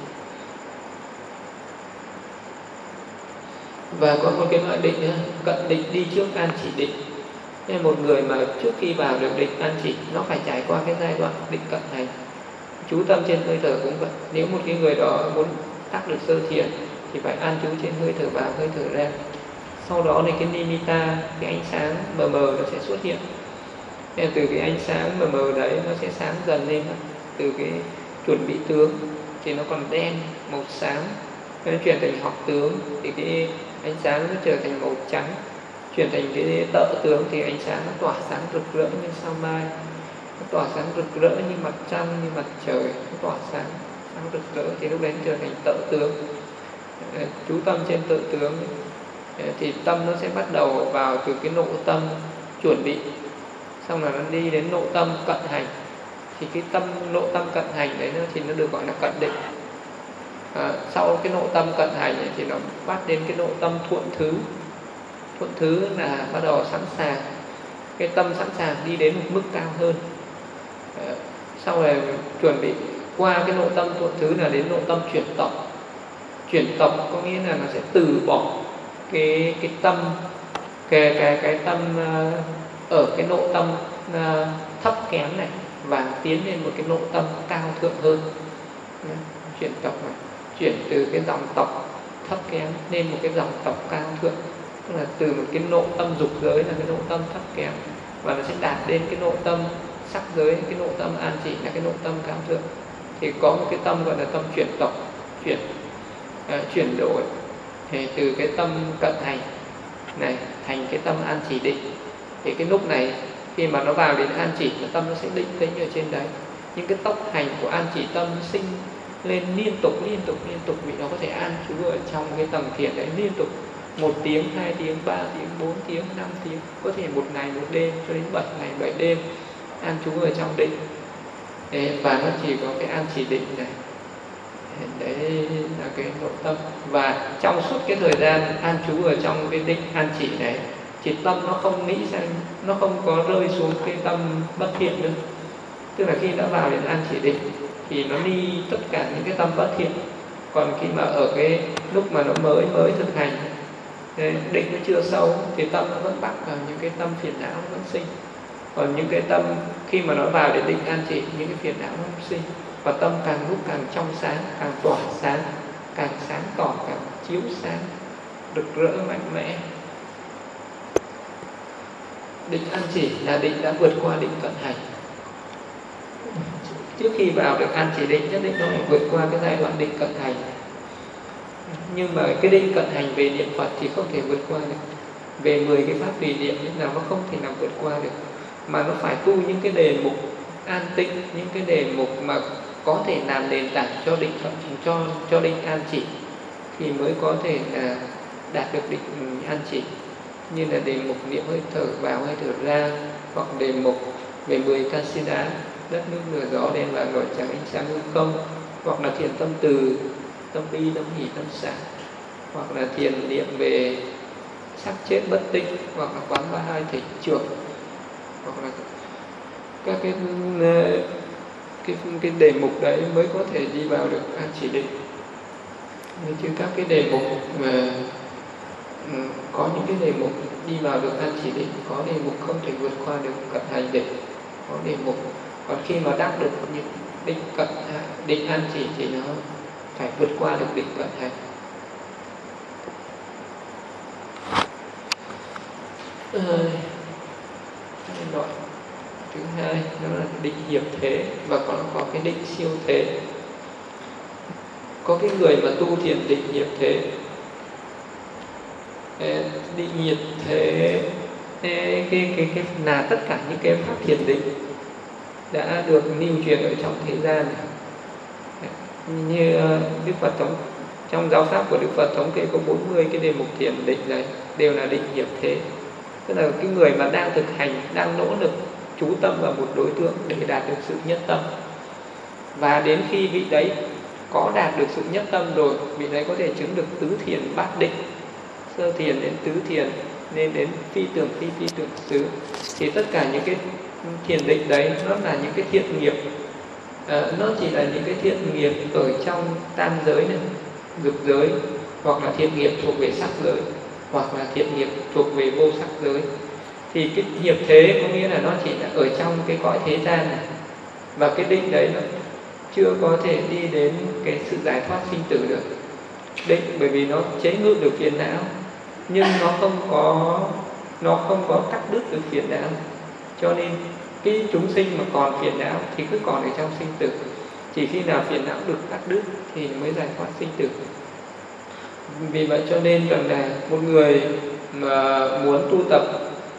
Và có một cái loại định nữa, cận định đi trước an chỉ định. Nên một người mà trước khi vào được định an chỉ, nó phải trải qua cái giai đoạn định cận hành. Chú tâm trên hơi thở cũng vậy. Nếu một cái người đó muốn đắc được sơ thiền thì phải an trú trên hơi thở vào, hơi thở ra. Sau đó thì cái nimitta, cái ánh sáng mờ mờ nó sẽ xuất hiện. Nên từ cái ánh sáng mờ mờ đấy nó sẽ sáng dần lên. Từ cái chuẩn bị tướng thì nó còn đen, màu xám. Nó chuyển thành học tướng thì cái ánh sáng nó trở thành màu trắng. Chuyển thành cái tợ tướng thì ánh sáng nó tỏa sáng rực rỡ như sao mai, nó tỏa sáng rực rỡ như mặt trăng, như mặt trời, nó tỏa sáng sáng rực rỡ thì lúc đấy nó trở thành tợ tướng. Chú tâm trên tợ tướng thì tâm nó sẽ bắt đầu vào từ cái nội tâm chuẩn bị, xong là nó đi đến nội tâm cận hành. Thì cái tâm nội tâm cận hành đấy nó thì nó được gọi là cận định. À, sau cái nội tâm cận hành ấy, thì nó bắt đến cái nội tâm thuận thứ. Thuận thứ là bắt đầu sẵn sàng, cái tâm sẵn sàng đi đến một mức cao hơn. À, sau này chuẩn bị qua cái nội tâm thuận thứ là đến nội tâm chuyển tộc. Chuyển tộc có nghĩa là nó sẽ từ bỏ cái cái tâm cái cái cái tâm ở cái nội tâm thấp kém này và tiến lên một cái nội tâm cao thượng hơn. Chuyển tộc này, chuyển từ cái dòng tộc thấp kém lên một cái dòng tộc cao thượng, tức là từ một cái nội tâm dục giới là cái nội tâm thấp kém, và nó sẽ đạt đến cái nội tâm sắc giới, cái nội tâm an chỉ là cái nội tâm cao thượng. Thì có một cái tâm gọi là tâm chuyển tộc, chuyển uh, chuyển đổi thì từ cái tâm cận hành này thành cái tâm an chỉ định. Thì cái lúc này khi mà nó vào đến an chỉ, cái tâm nó sẽ định tĩnh ở trên đấy. Những cái tốc hành của an chỉ tâm sinh lên liên tục liên tục liên tục, vì nó có thể an trú ở trong cái tầng thiền đấy liên tục một tiếng, hai tiếng, ba tiếng, bốn tiếng, năm tiếng, có thể một ngày một đêm cho đến bảy ngày bảy đêm an trú ở trong định. Đấy, và nó chỉ có cái an chỉ định này, đấy là cái nội tâm. Và trong suốt cái thời gian an trú ở trong cái định an chỉ này thì tâm nó không nghĩ sang, nó không có rơi xuống cái tâm bất thiện nữa. Tức là khi đã vào đến an chỉ định thì nó đi tất cả những cái tâm bất thiện. Còn khi mà ở cái lúc mà nó mới mới thực hành, định nó chưa sâu thì tâm nó vẫn bắt vào những cái tâm phiền não nó vẫn sinh. Còn những cái tâm khi mà nó vào đến định an chỉ, những cái phiền não nó không sinh, và tâm càng lúc càng trong sáng, càng tỏa sáng, càng sáng tỏ, càng chiếu sáng, rực rỡ mạnh mẽ. Định an chỉ là định đã vượt qua định cận hành. Trước khi vào được an chỉ định nhất định nó phải vượt qua cái giai đoạn định cận hành. Nhưng mà cái định cận hành về niệm Phật thì không thể vượt qua được. Về mười cái pháp tùy niệm nào nó không thể nào vượt qua được, mà nó phải tu những cái đề mục an tĩnh, những cái đề mục mà có thể làm nền tảng cho định Phật, cho cho định an chỉ thì mới có thể là đạt được định an chỉ. Như là đề mục niệm hơi thở vào hơi thở ra, hoặc đề mục về mười Kasina, đất nước lửa gió đen và nổi trắng ánh sáng hư không, hoặc là thiền tâm từ, tâm bi, tâm hỷ, tâm xả, hoặc là thiền niệm về sắc chết bất tinh, hoặc là quán ba hai thể trường, hoặc là các cái cái cái đề mục đấy mới có thể đi vào được an chỉ định. Chứ các cái đề mục mà có những cái đề mục đi vào được an chỉ định, có đề mục không thể vượt qua được cận hành định, có đề mục. Còn khi mà đắc được những định cận định an chỉ thì nó phải vượt qua được định cận hành. Loại thứ hai đó là định hiệp thế, và còn có cái định siêu thế. Có cái người mà tu thiền định hiệp thế, định hiệp thế cái cái cái, cái là tất cả những cái pháp thiền định đã được lưu truyền ở trong thế gian này. Như Đức Phật thống trong giáo pháp của Đức Phật thống kê có bốn mươi cái đề mục thiền định này đều là định hiệp thế. Tức là cái người mà đang thực hành, đang nỗ lực chú tâm vào một đối tượng để đạt được sự nhất tâm. Và đến khi vị đấy có đạt được sự nhất tâm rồi, vị đấy có thể chứng được tứ thiền bát định, sơ thiền đến tứ thiền, nên đến phi tưởng phi phi tưởng xứ. Thì tất cả những cái thiền định đấy nó là những cái thiện nghiệp, à, nó chỉ là những cái thiện nghiệp ở trong tam giới này, dục giới, hoặc là thiện nghiệp thuộc về sắc giới, hoặc là thiện nghiệp thuộc về vô sắc giới. Thì cái hiệp thế có nghĩa là nó chỉ là ở trong cái cõi thế gian này, và cái định đấy nó chưa có thể đi đến cái sự giải thoát sinh tử được. Định bởi vì nó chế ngự được phiền não, nhưng nó không có nó không có cắt đứt được phiền não. Cho nên cái chúng sinh mà còn phiền não thì cứ còn ở trong sinh tử. Chỉ khi nào phiền não được cắt đứt thì mới giải thoát sinh tử. Vì vậy cho nên rằng là một người mà muốn tu tập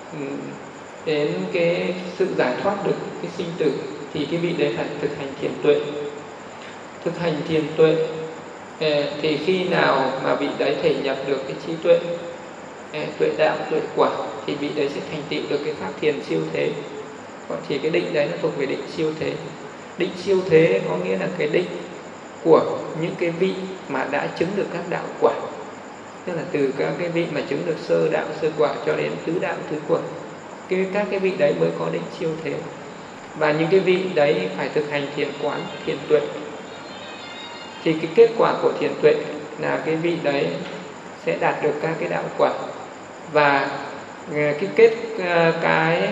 đến cái sự giải thoát được cái sinh tử thì cái vị đấy phải thực hành thiền tuệ. Thực hành thiền tuệ thì khi nào mà vị đấy thể nhập được cái trí tuệ, tuệ đạo, tuệ quả, thì vị đấy sẽ thành tựu được cái pháp thiền siêu thế. Còn thì cái định đấy nó thuộc về định siêu thế. Định siêu thế có nghĩa là cái định của những cái vị mà đã chứng được các đạo quả. Tức là từ các cái vị mà chứng được sơ đạo, sơ quả cho đến tứ đạo, tứ quả, cái các cái vị đấy mới có định siêu thế. Và những cái vị đấy phải thực hành thiền quán, thiền tuệ. Thì cái kết quả của thiền tuệ là cái vị đấy sẽ đạt được các cái đạo quả. Và cái kết cái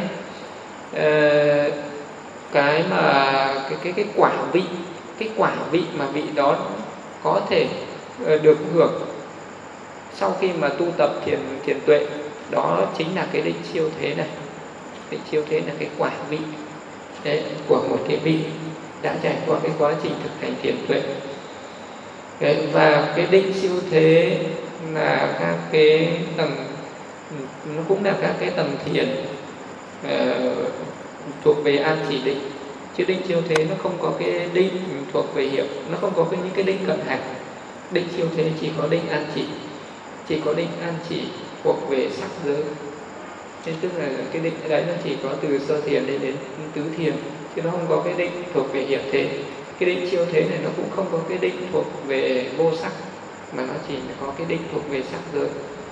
cái mà cái cái cái quả vị, cái quả vị mà vị đó có thể được hưởng sau khi mà tu tập thiền thiền tuệ, đó chính là cái định siêu thế này. Định siêu thế là cái quả vị đấy, của một cái vị đã trải qua cái quá trình thực hành thiền tuệ. Đấy, và cái định siêu thế là các cái tầng, nó cũng là các cái tầng thiền uh, thuộc về an chỉ định. Chứ định siêu thế nó không có cái định thuộc về hiệu, nó không có cái những cái định cận hành. Định siêu thế chỉ có định an chỉ, chỉ có định an chỉ thuộc về sắc giới. Thế tức là cái định đấy nó chỉ có từ sơ thiền đến đến tứ thiền, chứ nó không có cái định thuộc về hiện thế. Cái định siêu thế này nó cũng không có cái định thuộc về vô sắc, mà nó chỉ có cái định thuộc về sắc giới.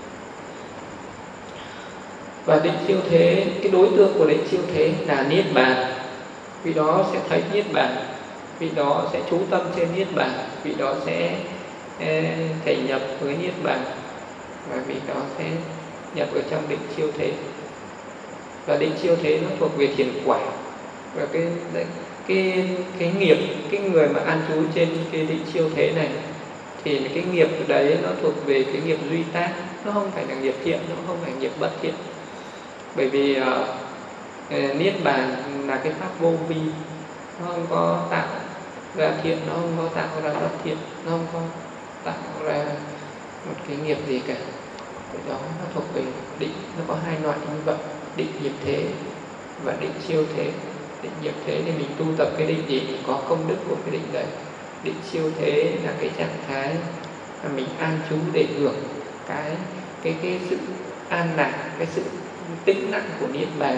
Và định siêu thế, cái đối tượng của định siêu thế là niết bàn. Vì đó sẽ thấy niết bàn, vì đó sẽ chú tâm trên niết bàn, vì đó sẽ thể nhập với niết bàn, và vì đó sẽ nhập ở trong định siêu thế. Và định siêu thế nó thuộc về thiền quả. Và cái cái cái nghiệp, cái người mà an trú trên cái định siêu thế này thì cái nghiệp đấy nó thuộc về cái nghiệp duy tác, nó không phải là nghiệp thiện, nó không phải nghiệp bất thiện. Bởi vì uh, niết bàn là cái pháp vô vi, nó không có tạo ra thiện, nó không có tạo ra bất thiện, nó không có tạo ra một cái nghiệp gì cả. Cái đó nó thuộc về định, nó có hai loại như vậy: định nghiệp thế và định siêu thế. Định nghiệp thế thì mình tu tập cái định gì mình có công đức của cái định đấy. Định siêu thế là cái trạng thái mà mình an trú để hưởng cái cái cái sự an lạc, cái sự tĩnh lặng của niết bàn.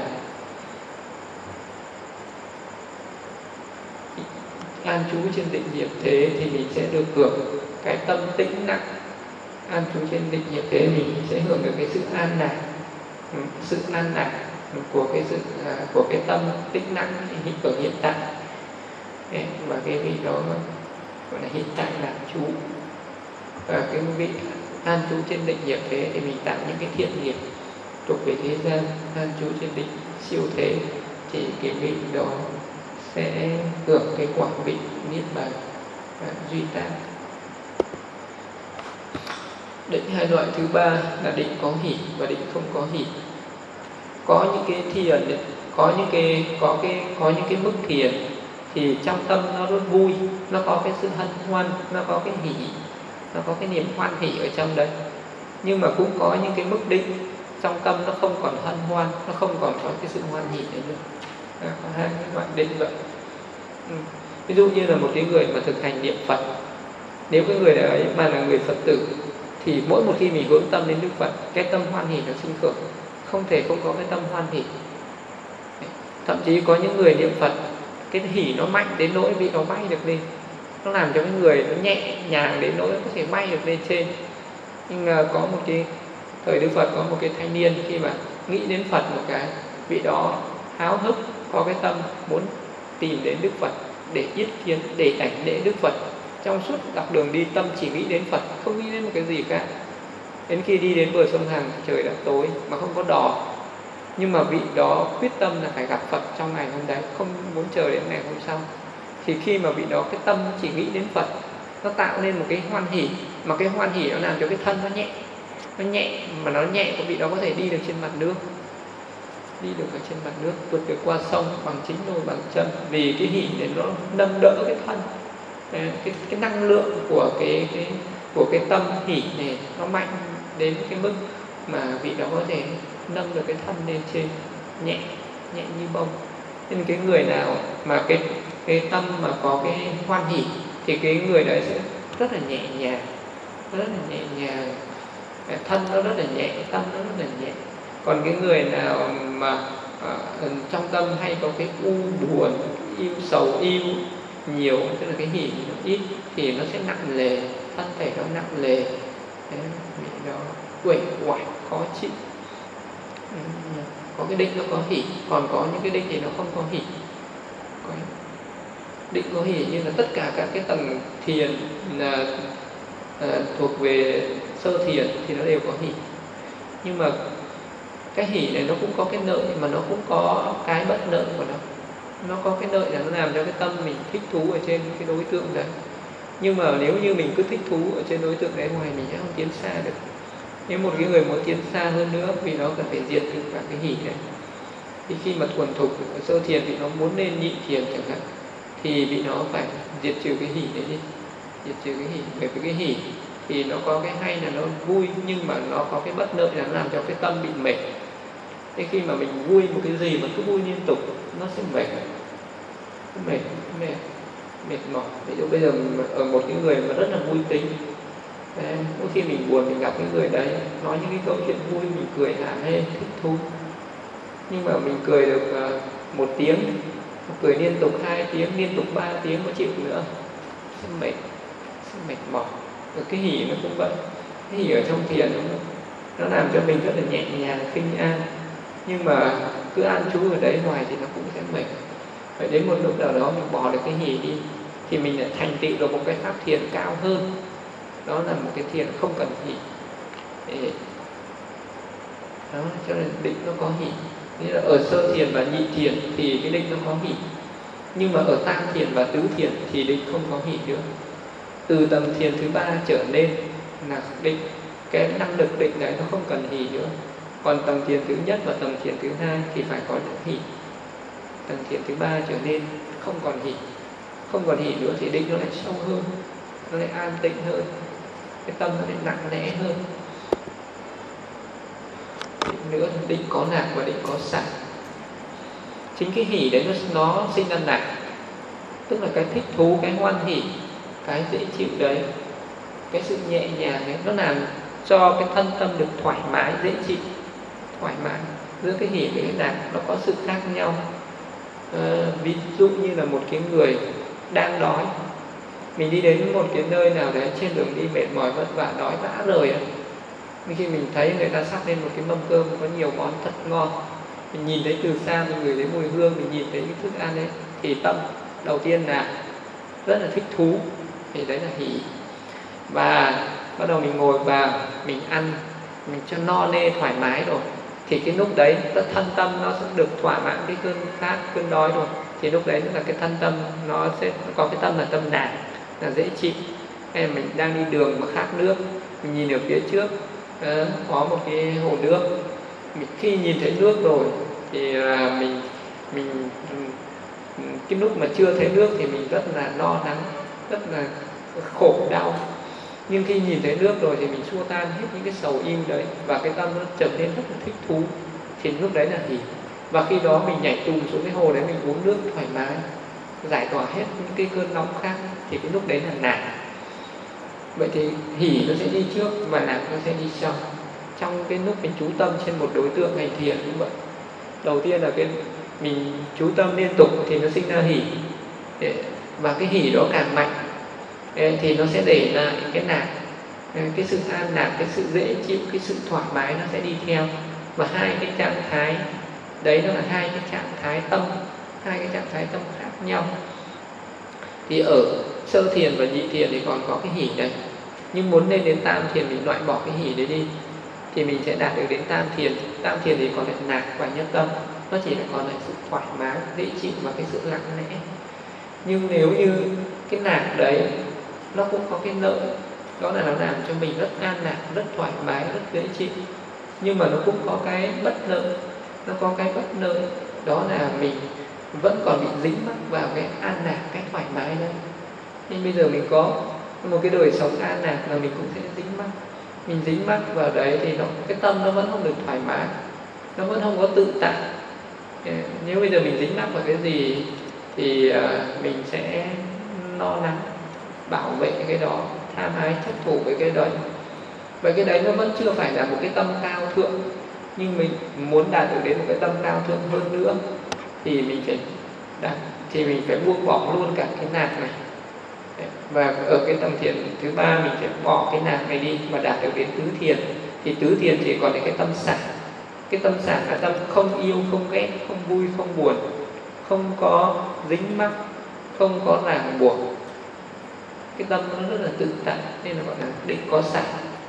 An trú trên định nghiệp thế thì mình sẽ được hưởng cái tâm tĩnh lặng. An trú trên định nghiệp thế mình sẽ hưởng được cái sự an lạc, sự an lạc của cái sự của cái tâm tĩnh lặng ở hiện tại. Và cái vị đó gọi là hiện tại lạc trú. Và cái vị an trú trên định nghiệp thế thì mình tạo những cái thiện nghiệp thuộc về thế gian. An trú trên định siêu thế thì cái vị đó sẽ hưởng cái quả vị niết bàn và duy tác. Định hai loại thứ ba là định có hỷ và định không có hỷ. Có những cái thiền, có những cái có cái có những cái mức thiền thì trong tâm nó rất vui, nó có cái sự hân hoan, nó có cái hỷ, nó có cái niềm hoan hỷ ở trong đấy. Nhưng mà cũng có những cái mức định trong tâm nó không còn hân hoan, nó không còn có cái sự hoan hỷ đấy nữa. À, có hai cái loại định vậy. Ừ. Ví dụ như là một cái người mà thực hành niệm Phật, nếu cái người đấy mà là người Phật tử thì mỗi một khi mình hướng tâm đến Đức Phật, cái tâm hoan hỷ nó sinh khởi, không thể không có cái tâm hoan hỷ. Thậm chí có những người niệm Phật, cái hỷ nó mạnh đến nỗi vị nó bay được lên, nó làm cho cái người nó nhẹ nhàng đến nỗi có thể bay được lên trên. Nhưng mà có một cái thời Đức Phật có một cái thanh niên khi mà nghĩ đến Phật một cái, vị đó háo hức, có cái tâm muốn tìm đến Đức Phật để yết kiến, để đảnh lễ Đức Phật. Trong suốt dọc đường đi tâm chỉ nghĩ đến Phật, không nghĩ đến một cái gì cả. Đến khi đi đến bờ sông Hằng, trời đã tối mà không có đò, nhưng mà vị đó quyết tâm là phải gặp Phật trong ngày hôm đấy, không muốn chờ đến ngày hôm sau. Thì khi mà vị đó cái tâm chỉ nghĩ đến Phật, nó tạo nên một cái hoan hỷ, mà cái hoan hỷ nó làm cho cái thân nó nhẹ, nó nhẹ mà nó nhẹ của vị đó có thể đi được trên mặt nước, đi được ở trên mặt nước, vượt được qua sông bằng chính đôi bằng chân, vì cái hỷ để nó nâng đỡ cái thân. Cái, cái năng lượng của cái, cái của cái tâm hỷ này nó mạnh đến cái mức mà vị đó có thể nâng được cái thân lên trên, nhẹ nhẹ như bông. Nên cái người nào mà cái cái tâm mà có cái hoan hỷ thì cái người đấy sẽ rất là nhẹ nhàng, rất là nhẹ nhàng, thân nó rất là nhẹ, tâm nó rất là nhẹ. Còn cái người nào mà uh, trong tâm hay có cái u buồn, yêu sầu yêu nhiều, tức là cái hỷ nó ít, thì nó sẽ nặng nề, thân thể nó nặng nề, bị đó uể oải, khó chịu. Có cái định nó có hỷ, còn có những cái định thì nó không có hỷ. Có định có hỷ như là tất cả các cái tầng thiền là, à, thuộc về sơ thiền thì nó đều có hỷ. Nhưng mà cái hỷ này nó cũng có cái lợi, mà nó cũng có cái bất lợi của nó. Nó có cái lợi là nó làm cho cái tâm mình thích thú ở trên cái đối tượng đấy. Nhưng mà nếu như mình cứ thích thú ở trên đối tượng đấy ngoài, mình sẽ không tiến xa được. Nếu một cái người muốn tiến xa hơn nữa, vì nó cần phải diệt trừ cả cái hỷ này, thì khi mà thuần thục ở sơ thiền thì nó muốn lên nhị thiền chẳng hạn, thì bị nó phải diệt trừ cái hỷ đấy đi, diệt trừ cái hỷ. Bởi vì cái hỷ thì nó có cái hay là nó vui, nhưng mà nó có cái bất lợi là nó làm cho cái tâm bị mệt. Thế khi mà mình vui một cái gì mà cứ vui liên tục, nó sẽ mệt, mệt, mệt, mệt mỏi. Ví dụ bây giờ ở một cái người mà rất là vui tính, đấy, mỗi khi mình buồn mình gặp cái người đấy, nói những cái câu chuyện vui mình cười hả hê, thích thú. Nhưng mà mình cười được uh, một tiếng, cười liên tục hai tiếng, liên tục ba tiếng, có chịu nữa, sẽ mệt, sẽ mệt mỏi. Rồi cái hỉ nó cũng vậy. Cái hỉ ở trong thiền nó, nó làm cho mình rất là nhẹ nhàng, khinh an. Nhưng mà cứ an trú ở đấy hoài thì nó cũng sẽ mệt. Phải đến một lúc nào đó mình bỏ được cái hỉ đi, thì mình lại thành tựu được một cái pháp thiền cao hơn. Đó là một cái thiền không cần hỉ. Đó, cho nên định nó có hỉ. Nghĩa là ở sơ thiền và nhị thiền thì cái định nó có hỷ. Nhưng mà ở tam thiền và tứ thiền thì định không có hỷ nữa. Từ tầng thiền thứ ba trở lên là định, cái năng lực định đấy nó không cần hỷ nữa. Còn tầng thiền thứ nhất và tầng thiền thứ hai thì phải có được hỷ. Tầng thiền thứ ba trở lên không còn hỷ. Không còn hỷ nữa thì định nó lại sâu hơn, nó lại an tịnh hơn, cái tâm nó lại nặng nề hơn. Nữa định có lạc và định có xả. Chính cái hỷ đấy nó, nó sinh ra lạc, tức là cái thích thú, cái hoan hỷ, cái dễ chịu đấy, cái sự nhẹ nhàng đấy, nó làm cho cái thân tâm được thoải mái, dễ chịu, thoải mái. Giữa cái hỷ với cái lạc nó có sự khác nhau. à, Ví dụ như là một cái người đang đói, mình đi đến một cái nơi nào đấy, trên đường đi mệt mỏi vất vả, đói vã rồi ấy. Khi mình thấy người ta sắp lên một cái mâm cơm có nhiều món thật ngon, mình nhìn thấy từ xa, mình ngửi thấy mùi hương, mình nhìn thấy cái thức ăn ấy, thì tâm đầu tiên là rất là thích thú, thì đấy là hỷ. Và bắt đầu mình ngồi vào, mình ăn, mình cho no nê thoải mái rồi, thì cái lúc đấy thân tâm nó sẽ được thỏa mãn cái cơn khát, cơn đói rồi. Thì lúc đấy là cái thân tâm nó sẽ có cái tâm là tâm lạc, là dễ chịu. Hay là mình đang đi đường mà khát nước, mình nhìn ở phía trước à, có một cái hồ nước, mình khi nhìn thấy nước rồi thì à, mình mình cái lúc mà chưa thấy nước thì mình rất là lo lắng, rất là khổ đau. Nhưng khi nhìn thấy nước rồi thì mình xua tan hết những cái sầu ưu đấy, và cái tâm nó trở nên rất là thích thú, thì lúc đấy là hỷ. Và khi đó mình nhảy tùng xuống cái hồ đấy, mình uống nước thoải mái, giải tỏa hết những cái cơn nóng khác, thì cái lúc đấy là lạc. Vậy thì hỷ nó sẽ đi trước và lạc nó sẽ đi sau. Trong cái lúc mình chú tâm trên một đối tượng hành thiền như vậy, đầu tiên là cái mình chú tâm liên tục thì nó sinh ra hỷ, và cái hỷ đó càng mạnh thì nó sẽ để lại cái lạc, cái sự an lạc, cái sự dễ chịu, cái sự thoải mái nó sẽ đi theo. Và hai cái trạng thái đấy nó là hai cái trạng thái tâm, hai cái trạng thái tâm khác nhau. Thì ở sơ thiền và nhị thiền thì còn có cái hỷ này, nhưng muốn lên đến tam thiền mình loại bỏ cái hỷ đấy đi, thì mình sẽ đạt được đến tam thiền. Tam thiền thì còn lại lạc và nhất tâm, nó chỉ là còn lại sự thoải mái, dễ chịu và cái sự lặng lẽ. Nhưng nếu như cái lạc đấy nó cũng có cái lợi, đó là nó làm cho mình rất an lạc, rất thoải mái, rất dễ chịu. Nhưng mà nó cũng có cái bất lợi, nó có cái bất lợi, đó là mình vẫn còn bị dính mắc vào cái an lạc, cái thoải mái đấy. Nhưng bây giờ mình có một cái đời sống an lạc là mình cũng sẽ dính mắc. Mình dính mắc vào đấy thì nó, cái tâm nó vẫn không được thoải mái, nó vẫn không có tự tại. Nếu bây giờ mình dính mắc vào cái gì thì uh, mình sẽ lo lắng, bảo vệ cái đó, tham ái chấp thủ với cái đấy. Vậy cái đấy nó vẫn chưa phải là một cái tâm cao thượng, nhưng mình muốn đạt được đến một cái tâm cao thượng hơn nữa thì mình phải đạt, thì mình phải buông bỏ luôn cả cái lạc này. Và ở cái tầng thiền thứ ba mình phải bỏ cái lạc này đi mà đạt được đến tứ thiền. Thì tứ thiền chỉ còn đến cái tâm xả. Cái tâm xả là tâm không yêu, không ghét, không vui, không buồn, không có dính mắc, không có ràng buộc. Cái tâm nó rất là tự tại, nên là gọi là định có xả.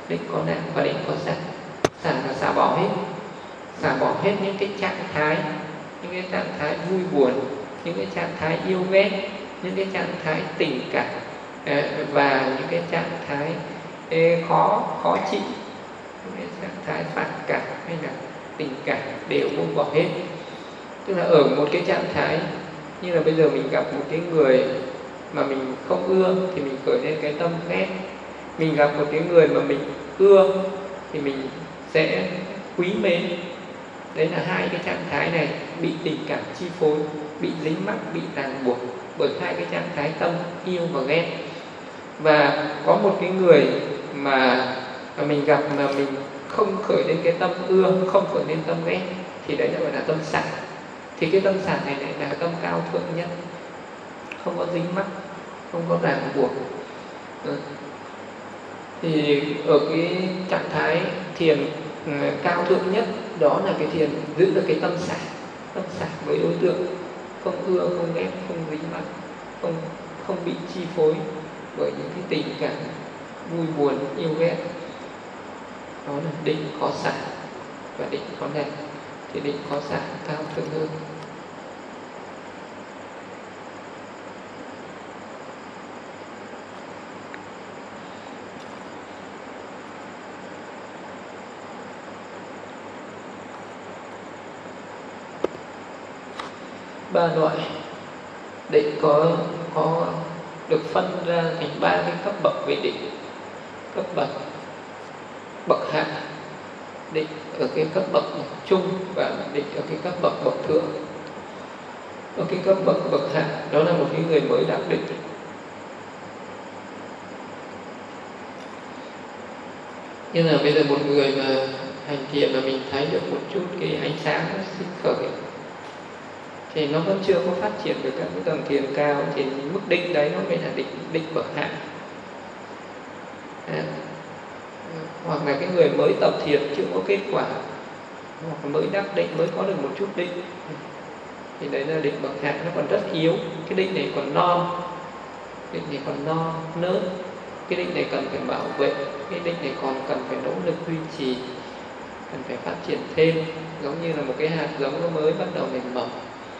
định có nạn và định có xả. Xả là xả bỏ hết, xả bỏ hết những cái trạng thái, những cái trạng thái vui buồn, những cái trạng thái yêu ghét, những cái trạng thái tình cảm và những cái trạng thái khó khó chịu, những cái trạng thái phản cảm hay là tình cảm đều buông bỏ hết. Tức là ở một cái trạng thái như là bây giờ mình gặp một cái người mà mình không ưa thì mình khởi lên cái tâm ghét, mình gặp một cái người mà mình ưa thì mình sẽ quý mến. Đấy là hai cái trạng thái này bị tình cảm chi phối, bị dính mắc, bị ràng buộc bởi hai cái trạng thái tâm yêu và ghét. Và có một cái người mà, mà mình gặp mà mình không khởi lên cái tâm ưa, không khởi lên tâm ghét thì đấy là gọi là tâm xả. Thì cái tâm xả này lại là tâm cao thượng nhất, không có dính mắc, không có ràng buộc. Ừ. Thì ở cái trạng thái thiền cao thượng nhất đó là cái thiền giữ được cái tâm xả, tâm xả với đối tượng, không ưa, không ghét, không dính mắc, không không bị chi phối bởi những cái tình cảm vui buồn, yêu ghét. Đó là định có xả và định có nạn. Thì định có xả cao thượng hơn. Ba loại định có có được phân ra thành ba cái cấp bậc về định. Cấp bậc bậc hạ, định ở cái cấp bậc trung, và định ở cái cấp bậc bậc thượng. Ở cái cấp bậc bậc hạ đó là một cái người mới đạt định. Như là bây giờ một người mà hành thiền mà mình thấy được một chút cái ánh sáng nó sinh khởi thì nó vẫn chưa có phát triển được các cái tầng thiền cao, thì mức định đấy nó mới là định định bậc hạ. À, hoặc là cái người mới tập thiền chưa có kết quả, hoặc mới đắc định, mới có được một chút định, thì đấy là định bậc hạ, nó còn rất yếu. Cái định này còn non, định này còn non nớt, cái định này cần phải bảo vệ, cái định này còn cần phải nỗ lực duy trì, cần phải phát triển thêm, giống như là một cái hạt giống nó mới bắt đầu nảy mầm.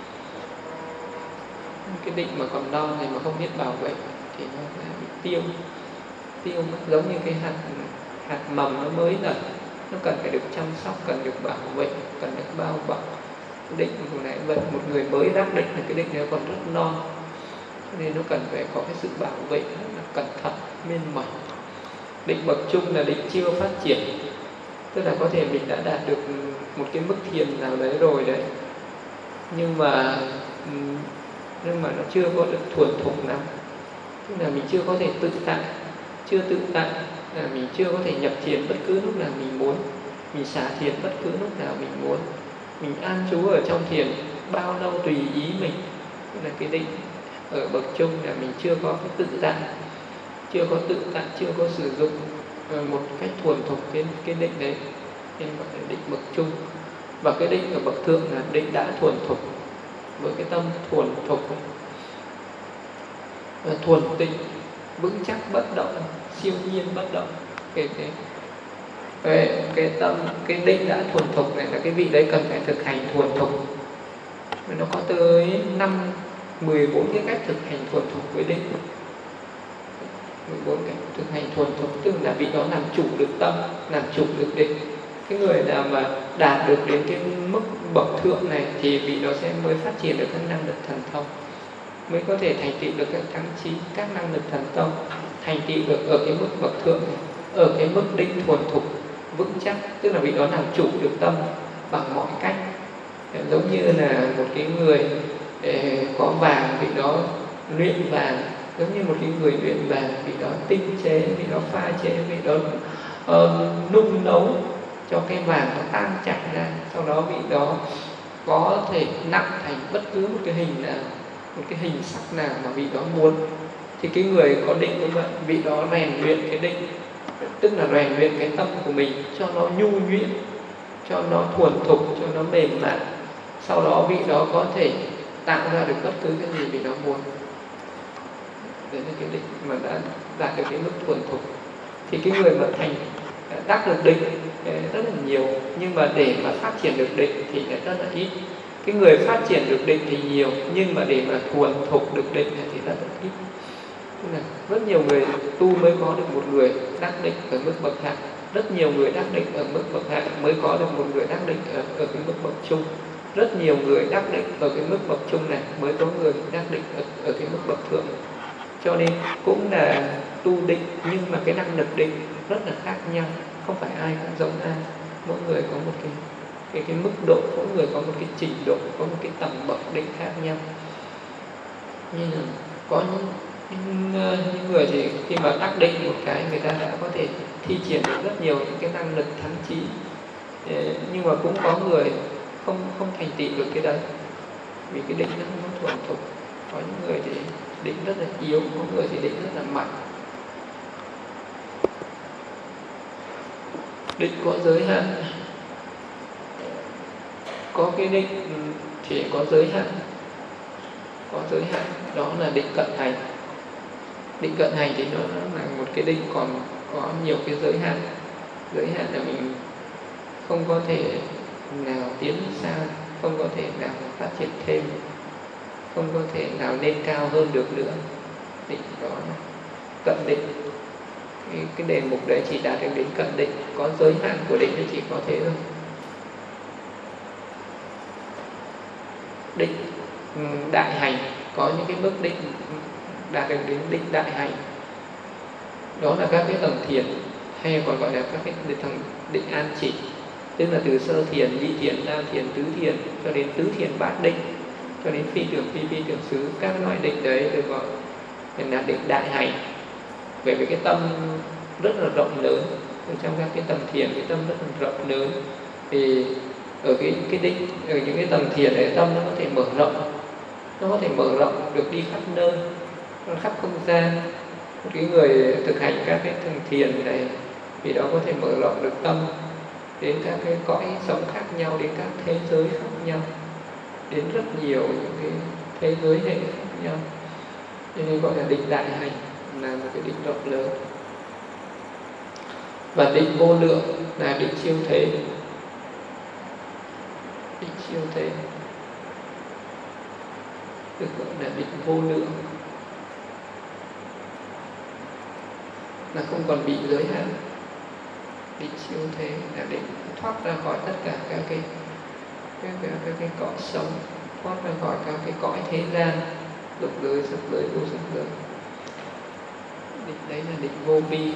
Cái định mà còn non này mà không biết bảo vệ thì nó sẽ bị tiêu tiêu mất, giống như cái hạt hạt mầm nó mới nở, nó cần phải được chăm sóc, cần được bảo vệ, cần được bao bọc. Định của này vậy, một người mới đắc định là cái định này còn rất non, cho nên nó cần phải có cái sự bảo vệ rất là cẩn thận, miên mật. Định bậc trung là định chưa phát triển, tức là có thể mình đã đạt được một cái mức thiền nào đấy rồi đấy, nhưng mà nhưng mà nó chưa có được thuần thục lắm, tức là mình chưa có thể tự tại, chưa tự tại là mình chưa có thể nhập thiền bất cứ lúc nào mình muốn, mình xả thiền bất cứ lúc nào mình muốn, mình an trú ở trong thiền bao lâu tùy ý mình. Tức là cái định ở bậc trung là mình chưa có cái tự tại, chưa có tự tại, chưa có sử dụng một cách thuần thục cái cái định đấy, nên gọi là định bậc trung. Và cái định ở bậc thượng là định đã thuần thục, với cái tâm thuần thục, thuần tịnh, vững chắc bất động, siêu nhiên bất động. Cái, cái, cái, cái tâm, cái định đã thuần thục này là cái vị đấy cần phải thực hành thuần thục. Nó có tới năm, mười bốn cái cách thực hành thuần thục với định. mười bốn cách thực hành thuần thục, tức là vị đó làm chủ được tâm, làm chủ được định. Cái người nào mà đạt được đến cái mức bậc thượng này thì vị đó sẽ mới phát triển được các năng lực thần thông, mới có thể thành tựu được các thắng trí, các năng lực thần thông, thành tựu được ở cái mức bậc thượng này, ở cái mức định thuần thục vững chắc, tức là vị đó làm chủ được tâm bằng mọi cách. Giống như là một cái người có vàng, vị đó luyện vàng, giống như một cái người luyện vàng, vị đó tinh chế, vị đó pha chế, vị đó uh, nung nấu cho cái vàng nó tan chảy ra, sau đó vị đó có thể nặng thành bất cứ một cái hình nào, một cái hình sắc nào mà vị đó muốn. Thì cái người có định như vậy, vị đó rèn luyện cái định, tức là rèn luyện cái tâm của mình cho nó nhu nhuyễn, cho nó thuần thục, cho nó mềm mại, sau đó vị đó có thể tạo ra được bất cứ cái gì vị đó muốn. Đấy là cái định mà đã đạt được cái mức thuần thục. Thì cái người mà thành đắc được định rất là nhiều, nhưng mà để mà phát triển được định thì rất là ít. Cái người phát triển được định thì nhiều, nhưng mà để mà thuần thục được định thì rất là ít. Tức là rất nhiều người tu mới có được một người đắc định ở mức bậc hạ, rất nhiều người đắc định ở mức bậc hạ mới có được một người đắc định ở, ở cái mức bậc trung, rất nhiều người đắc định ở cái mức bậc trung này mới có người đắc định ở, ở cái mức bậc thượng. Cho nên cũng là tu định, nhưng mà cái năng lực định rất là khác nhau, không phải ai cũng giống ai, mỗi người có một cái cái cái mức độ, mỗi người có một cái trình độ, có một cái tầm bậc định khác nhau. Như là có những, những, những người thì khi mà đắc định một cái, người ta đã có thể thi triển được rất nhiều những cái năng lực thắng trí, nhưng mà cũng có người không không thành tựu được cái đấy, vì cái định nó không thuần thục. Có những người thì định rất là yếu, có người thì định rất là mạnh. Định có giới hạn, có cái định thì có giới hạn, có giới hạn đó là định cận hành. Định cận hành thì nó là một cái định còn có nhiều cái giới hạn. Giới hạn là mình không có thể nào tiến xa, không có thể nào phát triển thêm, không có thể nào lên cao hơn được nữa. Định đó là cận định. Cái, cái đề mục đấy chỉ đạt được đến cận định, có giới hạn của định thì chỉ có thế thôi. Định đại hành, có những cái mức định đạt được đến định đại hành, đó là các cái tầng thiền, hay còn gọi là các cái tầng định an chỉ, tức là từ sơ thiền, nhị thiền, tam thiền, tứ thiền cho đến tứ thiền bát định, cho đến phi tưởng, phi phi tưởng xứ. Các loại định đấy được gọi là định đại hành. Về với cái tâm rất là rộng lớn, ở trong các cái tầng thiền cái tâm rất là rộng lớn, thì ở cái cái định, ở những cái tầng thiền này tâm nó có thể mở rộng, nó có thể mở rộng được đi khắp nơi, khắp không gian. Một cái người thực hành các cái tầng thiền này thì đó có thể mở rộng được tâm đến các cái cõi sống khác nhau, đến các thế giới khác nhau, đến rất nhiều những cái thế giới hệ khác nhau. Cho nên gọi là định đại hành, là một cái định rộng lớn. Và định vô lượng là định siêu thế. Định siêu thế được gọi là định vô lượng, là không còn bị giới hạn. Định siêu thế là định thoát ra khỏi tất cả các cái các cái, các cái cõi sống, thoát ra khỏi các cái cõi thế gian, lục giới, sắc giới, vô sắc giới. Định đấy là định vô vi.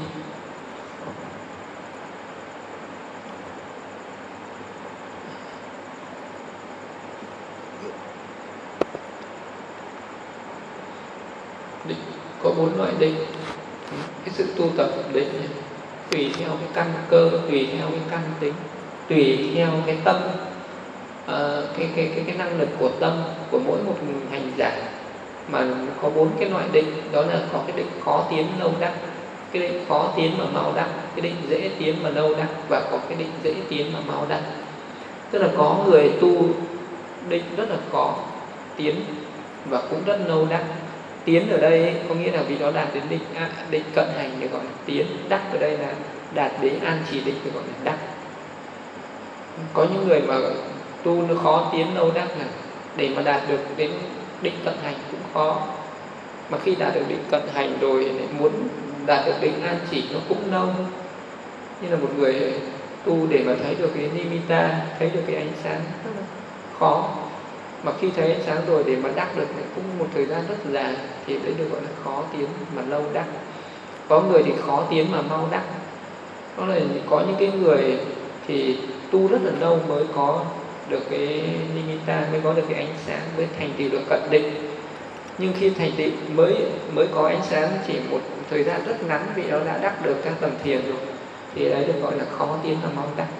Định có bốn loại định. Cái sự tu tập định tùy theo cái căn cơ, tùy theo cái căn tính, tùy theo cái tâm, uh, cái, cái cái cái năng lực của tâm của mỗi một hành giả, mà có bốn cái loại định. Đó là có cái định khó tiến lâu đắc, cái định khó tiến mà mau đắc, cái định dễ tiến mà lâu đắc, và có cái định dễ tiến mà mau đắc. Tức là có người tu định rất là khó tiến và cũng rất lâu đắc. Tiến ở đây ấy, có nghĩa là vì đó đạt đến định à, định cận hành thì gọi là tiến. Đắc ở đây là đạt đến an chỉ định thì gọi là đắc. Có những người mà tu nó khó tiến lâu đắc, là để mà đạt được đến định cận hành cũng khó. Mà khi đạt được định cận hành rồi muốn đạt được định an chỉ nó cũng lâu. Như là một người tu để mà thấy được cái nimitta, thấy được cái ánh sáng rất là khó. Mà khi thấy ánh sáng rồi để mà đắc được cũng một thời gian rất dài, thì đấy được gọi là khó tiến mà lâu đắc. Có người thì khó tiến mà mau đắc. Đó là có những cái người thì tu rất là lâu mới có được cái nimitta, mới có được cái ánh sáng, mới thành tựu được cận định. Nhưng khi thành tựu mới mới có ánh sáng chỉ một thời gian rất ngắn, vì đó đã đắc được các tầng thiền rồi, thì đấy được gọi là khó tiến mà mau đắc.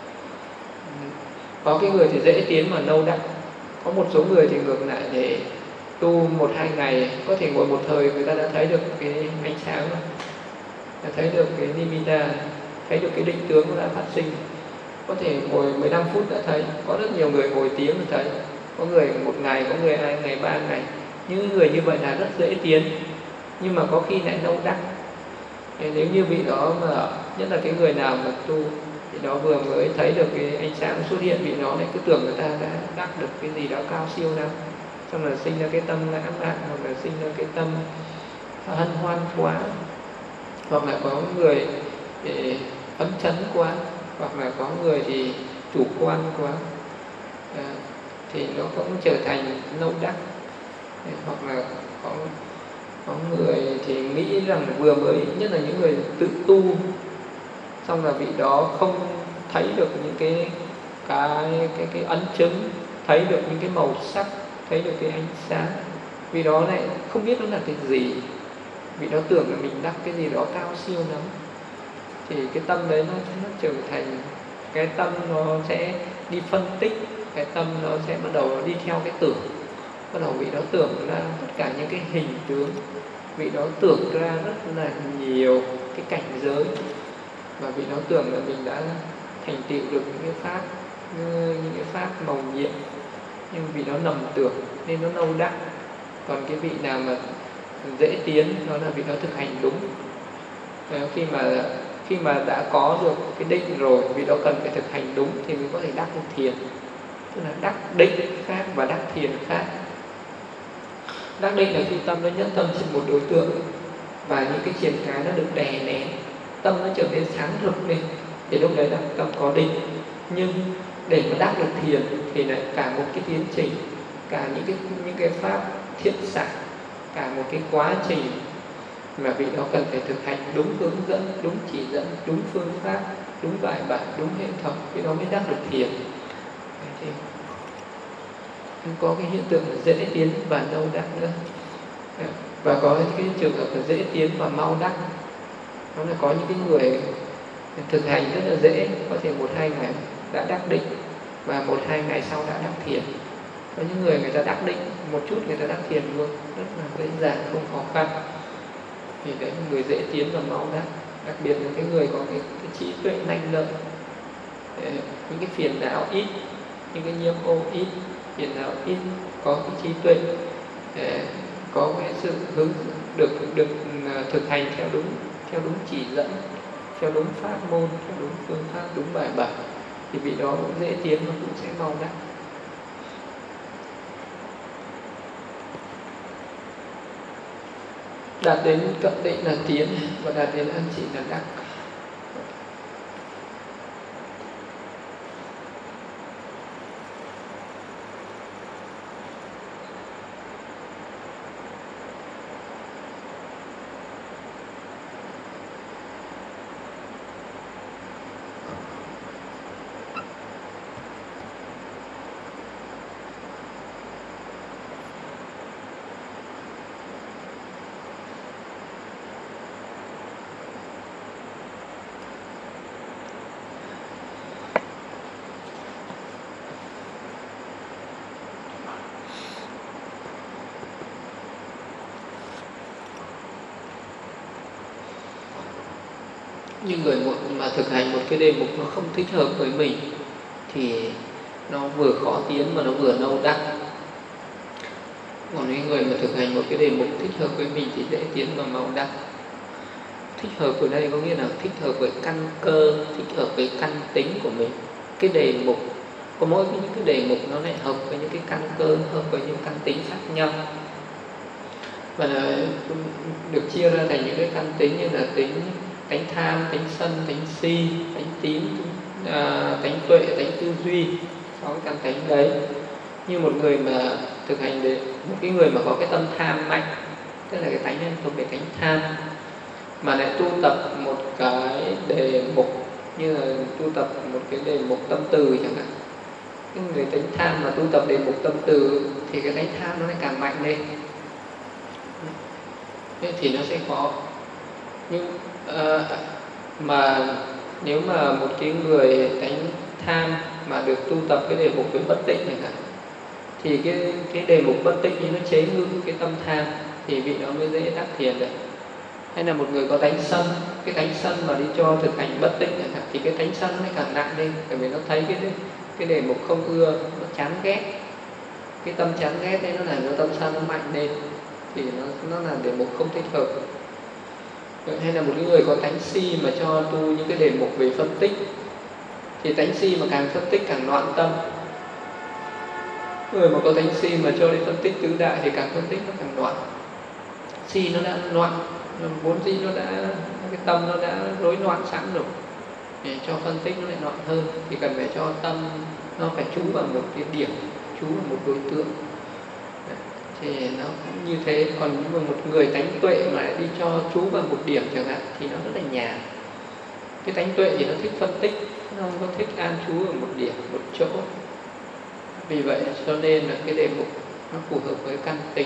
Có cái người thì dễ tiến mà lâu đắc. Có một số người thì ngược lại, để tu một hai ngày có thể ngồi một thời người ta đã thấy được cái ánh sáng rồi, đã thấy được cái nimitta, thấy được cái định tướng nó đã phát sinh. Có thể ngồi mười lăm phút đã thấy, có rất nhiều người ngồi tiếng mới thấy, có người một ngày, có người hai ngày, ba ngày. Những người như vậy là rất dễ tiến, nhưng mà có khi lại lâu đắc. Thế nếu như vị đó mà, nhất là cái người nào mà tu, vị đó vừa mới thấy được cái ánh sáng xuất hiện, vị đó lại cứ tưởng người ta đã đắc được cái gì đó cao siêu lắm, xong rồi sinh ra cái tâm lãng mạn, hoặc là sinh ra cái tâm hân hoan quá, hoặc là có người thì phấn chấn quá, hoặc là có người thì chủ quan quá, à, thì nó cũng trở thành lâu đắc. Hoặc là có có người thì nghĩ rằng vừa mới, nhất là những người tự tu, xong là vị đó không thấy được những cái cái cái cái ấn chứng, thấy được những cái màu sắc, thấy được cái ánh sáng, vì đó lại không biết nó là cái gì, vì đó tưởng là mình đắc cái gì đó cao siêu lắm, thì cái tâm đấy nó, nó trở thành cái tâm nó sẽ đi phân tích, cái tâm nó sẽ bắt đầu đi theo cái tưởng, bắt đầu vị đó tưởng ra tất cả những cái hình tướng, vị đó tưởng ra rất là nhiều cái cảnh giới, và vị đó tưởng là mình đã thành tựu được những cái pháp, những cái pháp màu nhiệm, nhưng vì nó nằm tưởng nên nó lâu đắc. Còn cái vị nào mà dễ tiến, đó là vị đó thực hành đúng. Khi mà khi mà đã có được cái định rồi, vị đó cần phải thực hành đúng thì mới có thể đắc được thiền. Tức là đắc định khác và đắc thiền khác. Đắc định là khi tâm nó nhất tâm trên một đối tượng, và những cái triển cái nó được đè nén, tâm nó trở nên sáng rực lên, thì lúc đấy là tâm có định. Nhưng để mà đắc được thiền thì lại cả một cái tiến trình, cả những cái những cái pháp thiện xạ, cả một cái quá trình mà vị đó cần phải thực hành đúng hướng dẫn, đúng chỉ dẫn, đúng phương pháp, đúng bài bản, đúng hệ thống, vị đó mới đắc được thiền. Thì có cái hiện tượng là dễ tiến và lâu đắc nữa, và có cái trường hợp là dễ tiến và mau đắc. Đó là có những cái người thực hành rất là dễ, có thể một hai ngày đã đắc định, và một hai ngày sau đã đắc thiền. Có những người người ta đắc định một chút người ta đắc thiền luôn, rất là dễ dàng, không khó khăn. Thì đấy là người dễ tiến và mau đắc. Đặc biệt là cái người có cái, cái trí tuệ nhanh lợi, những cái phiền não ít, những cái nhiễm ô ít, phiền não ít, có cái trí tuệ, có cái sự hướng được được thực hành theo đúng theo đúng chỉ dẫn, theo đúng pháp môn, theo đúng phương pháp, đúng bài bản, thì vị đó cũng dễ tiến và cũng sẽ mau đắc. Đạt đến cận định là tiến, và đạt đến an trị là đắc. Nhưng người một mà thực hành một cái đề mục nó không thích hợp với mình thì nó vừa khó tiến mà nó vừa lâu đắc. Còn những người mà thực hành một cái đề mục thích hợp với mình thì dễ tiến và mau đắc. Thích hợp ở đây có nghĩa là thích hợp với căn cơ, thích hợp với căn tính của mình. Cái đề mục, có mỗi những cái đề mục nó lại hợp với những cái căn cơ, hợp với những căn tính khác nhau. Và được chia ra thành những cái căn tính như là tính tánh tham, tánh sân, tánh si, tánh tín, à, tánh tuệ, tánh tư duy, sáu cái căn tánh đấy. Như một người mà thực hành để một cái người mà có cái tâm tham mạnh, tức là cái tánh này thuộc về tánh tham, mà lại tu tập một cái đề mục như là tu tập một cái đề mục tâm từ chẳng hạn. Cái người tánh tham mà tu tập đề mục tâm từ thì cái tánh tham nó lại càng mạnh lên. Thế thì nó sẽ có. Nhưng uh, mà nếu mà một cái người tánh tham mà được tu tập cái đề mục với bất tịnh này cả, thì cái cái đề mục bất tịnh nó chế ngự cái tâm tham thì vị đó mới dễ đắc thiền được. Hay là một người có tánh sân, cái tánh sân mà đi cho thực hành bất tịnh này cả, thì cái tánh sân nó càng nặng lên, bởi vì nó thấy cái cái đề mục không ưa, nó chán ghét, cái tâm chán ghét đấy nó làm cho tâm sân nó mạnh lên, thì nó nó là đề mục không thích hợp. Hay là một cái người có tánh si mà cho tu những cái đề mục về phân tích, thì tánh si mà càng phân tích càng loạn tâm. Người mà có tánh si mà cho đi phân tích tứ đại thì càng phân tích nó càng loạn. Si nó đã loạn, vốn dĩ nó đã, cái tâm nó đã rối loạn sẵn rồi, để cho phân tích nó lại loạn hơn thì cần phải cho tâm nó phải trú vào một cái điểm, trú vào một đối tượng. Thì nó cũng như thế. Còn nhưng mà một người tánh tuệ mà lại đi cho trú vào một điểm chẳng hạn thì nó rất là nhàn. Cái tánh tuệ thì nó thích phân tích, nó không có thích an trú ở một điểm, một chỗ. Vì vậy cho nên là cái đề mục nó phù hợp với căn tính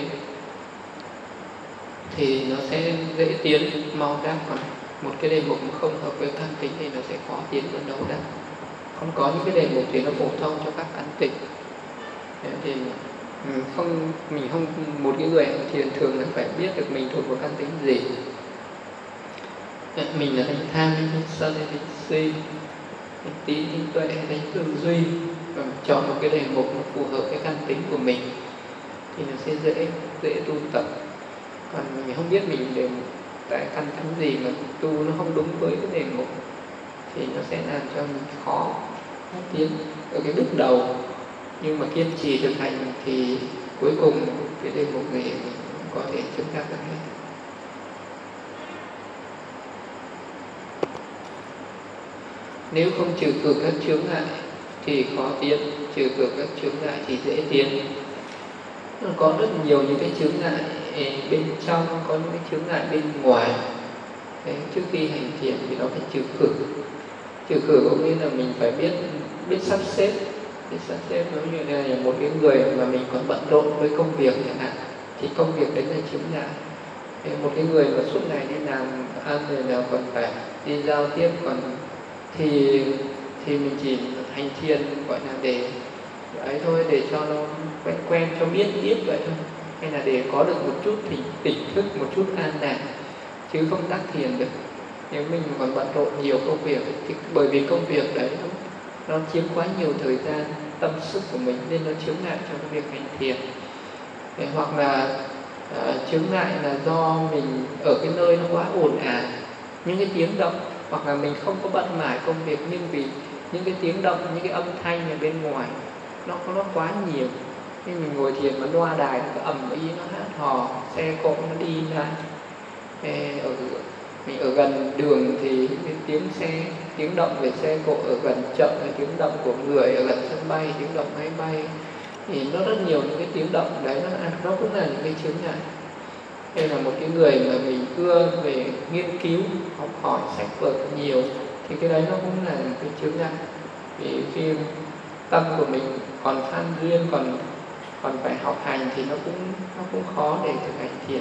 thì nó sẽ dễ tiến mau đắc. Còn một cái đề mục mà không hợp với căn tính thì nó sẽ khó tiến vào đâu đắc. Không có những cái đề mục thì nó phổ thông cho các căn tính. Thì không, mình không, một cái người thiền thường là phải biết được mình thuộc vào căn tính gì. Mình là tính tham, tính sân, tính si, tính tí, tính tuệ, tính tư duy, và chọn một cái đề mục nó phù hợp với căn tính của mình thì nó sẽ dễ dễ tu tập. Còn mình không biết mình đề mục tại căn tính gì mà tu nó không đúng với cái đề mục thì nó sẽ làm cho mình khó phát tiến ở cái bước đầu. Nhưng mà kiên trì thực hành thì cuối cùng cái đề mục này mình có thể chứng đắc được hết. Nếu không trừ khử các chướng ngại thì khó tiến, trừ khử các chướng ngại thì dễ tiến. Có rất nhiều những cái chướng ngại bên trong, có những cái chướng ngại bên ngoài. Thế trước khi hành thiền thì nó phải trừ khử. Trừ khử có nghĩa là mình phải biết biết sắp xếp, biết sắp xếp. Giống như là một cái người mà mình còn bận rộn với công việc chẳng hạn thì công việc đấy là chướng ngại. Thế một cái người mà suốt ngày đi làm ăn rồi nào còn phải đi giao tiếp còn thì thì mình chỉ hành thiền gọi là để ấy thôi, để cho nó quen quen, cho biết biết vậy thôi, hay là để có được một chút thì tỉnh thức, một chút an lạc, chứ không đắc thiền được. Nếu mình còn bận rộn nhiều công việc thì bởi vì công việc đấy nó, nó chiếm quá nhiều thời gian, tâm sức của mình nên nó chướng ngại cho cái việc hành thiền. Để hoặc là uh, chướng ngại là do mình ở cái nơi nó quá ồn ào, những cái tiếng động, hoặc là mình không có bận mải công việc nhưng vì những cái tiếng động, những cái âm thanh ở bên ngoài nó nó quá nhiều. Khi mình ngồi thiền mà loa đài nó cứ ầm ĩ, nó hát hò, xe cộ nó đi lại. Ở mình ở gần đường thì cái tiếng xe, tiếng động về xe cộ, ở gần chợ là tiếng động của người, ở gần sân bay tiếng động máy bay, thì nó rất nhiều những cái tiếng động đấy, nó nó cũng là những cái chướng ngại. Đây là một cái người mà mình ưa về nghiên cứu, học hỏi sách vở nhiều thì cái đấy nó cũng là một cái chướng ngại. Vì khi tâm của mình còn phan duyên, còn còn phải học hành thì nó cũng nó cũng khó để thực hành thiền.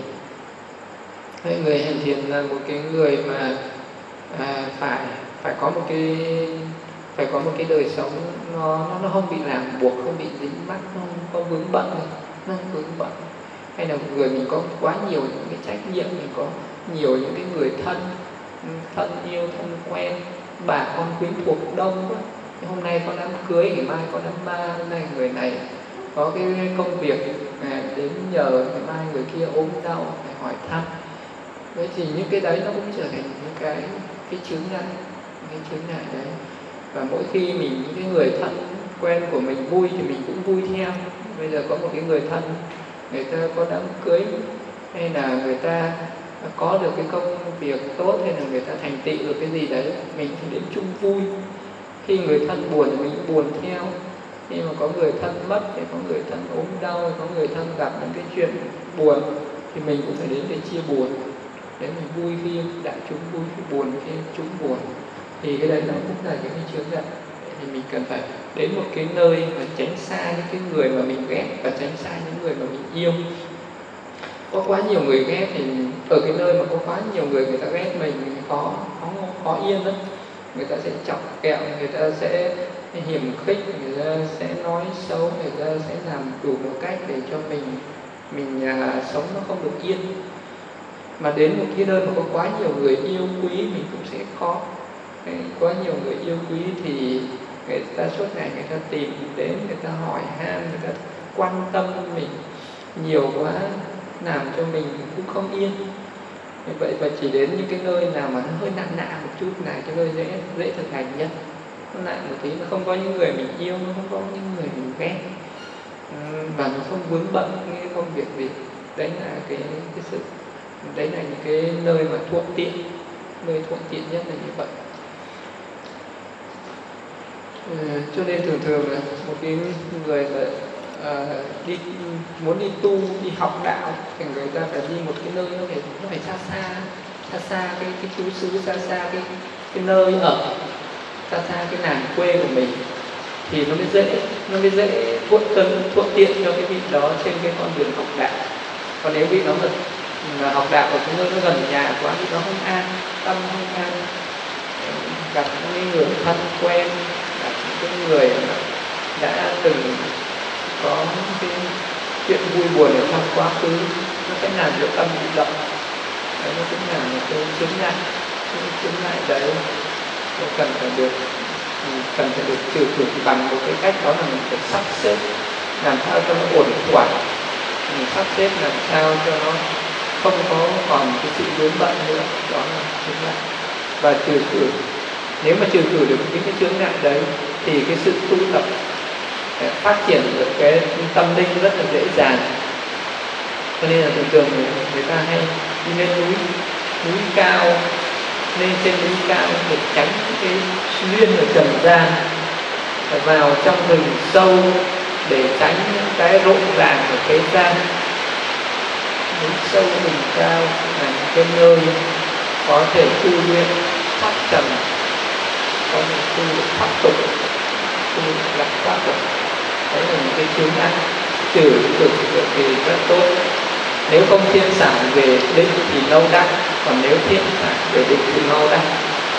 Thế người hành thiền là một cái người mà à, phải phải có một cái phải có một cái đời sống nó nó không bị ràng buộc, không bị dính mắc, không có vướng bận, nó không vướng bận. Hay là một người mình có quá nhiều những cái trách nhiệm, mình có nhiều những cái người thân thân yêu, thân quen, bà con quyến thuộc đông quá. Hôm nay có đám cưới, ngày mai có đám ma, hôm nay người này có cái công việc đến nhờ, ngày mai người kia ốm đau phải hỏi thăm. Vậy thì những cái đấy nó cũng trở thành những cái cái chướng ngại, cái chướng ngại đấy. Và mỗi khi mình những cái người thân quen của mình vui thì mình cũng vui theo. Bây giờ có một cái người thân, người ta có đám cưới hay là người ta có được cái công việc tốt, hay là người ta thành tựu được cái gì đấy, mình thì đến chung vui. Khi người thân buồn thì mình cũng buồn theo. Khi mà có người thân mất, hay có người thân ốm đau, hay có người thân gặp những cái chuyện buồn thì mình cũng phải đến để chia buồn. Để mình vui khi đại chúng vui, khi buồn khi chúng buồn. Thì cái đấy nó cũng là những cái chướng ngại. Thì mình cần phải đến một cái nơi mà tránh xa những cái người mà mình ghét và tránh xa những người mà mình yêu. Có quá nhiều người ghét thì ở cái nơi mà có quá nhiều người người ta ghét mình, mình khó, khó, khó yên đó. Người ta sẽ chọc kẹo, người ta sẽ hiềm khích, người ta sẽ nói xấu, người ta sẽ làm đủ một cách để cho mình mình à, sống nó không được yên. Mà đến một cái nơi mà có quá nhiều người yêu quý mình cũng sẽ khó. Quá nhiều người yêu quý thì người ta suốt ngày người ta tìm đến, người ta hỏi han, người ta quan tâm mình nhiều quá, làm cho mình cũng không yên. Vậy và chỉ đến những cái nơi nào mà nó hơi nặng nặng một chút là cái nơi dễ dễ thực hành nhất. Nó nặng một tí, nó không có những người mình yêu, nó không có những người mình ghét, và nó không vướng bận cái công việc gì. Đấy là cái cái sự đấy là những cái nơi mà thuận tiện, nơi thuận tiện nhất là như vậy. Ừ, cho nên thường thường là một cái người mà à, đi muốn đi tu, đi học đạo thì người ta phải đi một cái nơi nó phải nó phải xa xa, xa xa cái cái trú xứ, xa xa cái cái nơi ở, xa xa cái làng quê của mình, thì nó mới dễ nó mới dễ thuận tân thuận tiện cho cái vị đó trên cái con đường học đạo. Còn nếu vị đó mà, mà học đạo ở cái nơi nó gần nhà quá thì nó không an tâm, không an gặp những người thân quen, gặp những người mà đã từng có cái chuyện vui buồn ở trong quá khứ, nó sẽ làm cho tâm bị động. Đấy, nó cũng là một cái chứng ngại, cái chứng ngại đấy nó cần phải được cần phải được trừ khử bằng một cái cách, đó là mình phải sắp xếp làm sao cho nó ổn thỏa, mình sắp xếp làm sao cho nó không có còn cái sự vướng bận nữa, đó là chứng ngại. Và trừ khử, nếu mà trừ khử được những cái chướng ngại đấy thì cái sự tu tập phát triển được cái tâm linh rất là dễ dàng. Cho nên là thường thường người, người ta hay đi lên núi núi cao, lên trên núi cao để tránh cái duyên ở trần gian, vào trong rừng sâu để tránh những cái rộn ràng ở thế gian. Núi sâu rừng cao là những cái nơi có thể tu luyện thoát trần, có thể tu thoát tục, tu lạc thoát tục. Đấy là những cái chướng ngại, trừ được thì rất tốt. Nếu không thiên sản về định thì lâu đắc, còn nếu thiên sản về định thì mau đắc.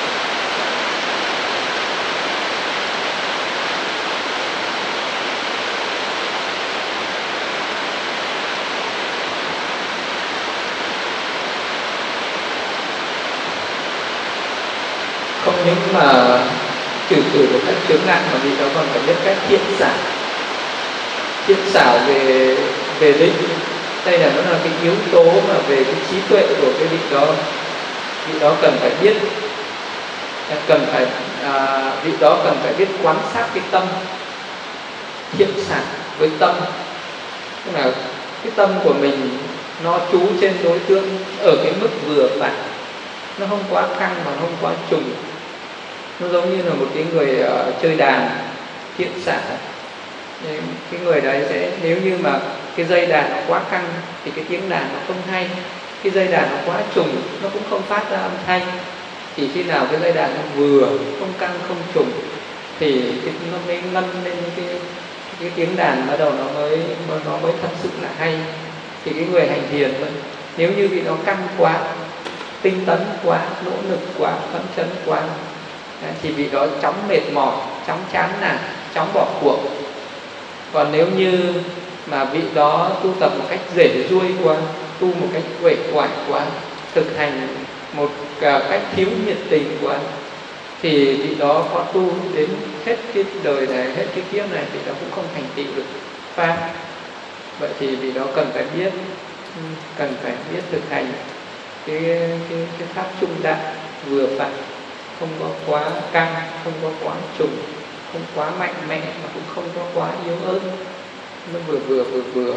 Không những mà trừ trừ được các chướng ngại mà vị đó còn phải biết cách thiện xảo. Thiện xảo về về định, đây là nó là cái yếu tố mà về cái trí tuệ của cái vị đó. Vị đó cần phải biết, cần phải à, vị đó cần phải biết quan sát cái tâm. Thiện xảo với tâm, tức là cái tâm của mình nó trú trên đối tượng ở cái mức vừa phải, nó không quá căng mà không quá trùng. Nó giống như là một cái người uh, chơi đàn thiện xạ. Cái người đấy sẽ, nếu như mà cái dây đàn nó quá căng thì cái tiếng đàn nó không hay, cái dây đàn nó quá trùng nó cũng không phát ra âm thanh. Chỉ khi nào cái dây đàn nó vừa, không căng không trùng thì cái, nó mới ngân lên cái cái tiếng đàn, bắt đầu nó mới nó mới thật sự là hay. Thì cái người hành thiền vẫn, nếu như vì nó căng quá, tinh tấn quá, nỗ lực quá, phấn chấn quá thì vị đó chóng mệt mỏi, chóng chán nản, chóng bỏ cuộc. Còn nếu như mà vị đó tu tập một cách rể ruôi quá, tu một cách uể oải quá, thực hành một cách thiếu nhiệt tình quá, thì vị đó có tu đến hết cái đời này, hết cái kiếp này, vị đó cũng không thành tựu được pháp. Vậy thì vị đó cần phải biết, cần phải biết thực hành cái cái cái pháp trung đạo vừa phải, không có quá căng, không có quá trùng, không quá mạnh mẽ mà cũng không có quá yếu ớt, nó vừa vừa vừa vừa.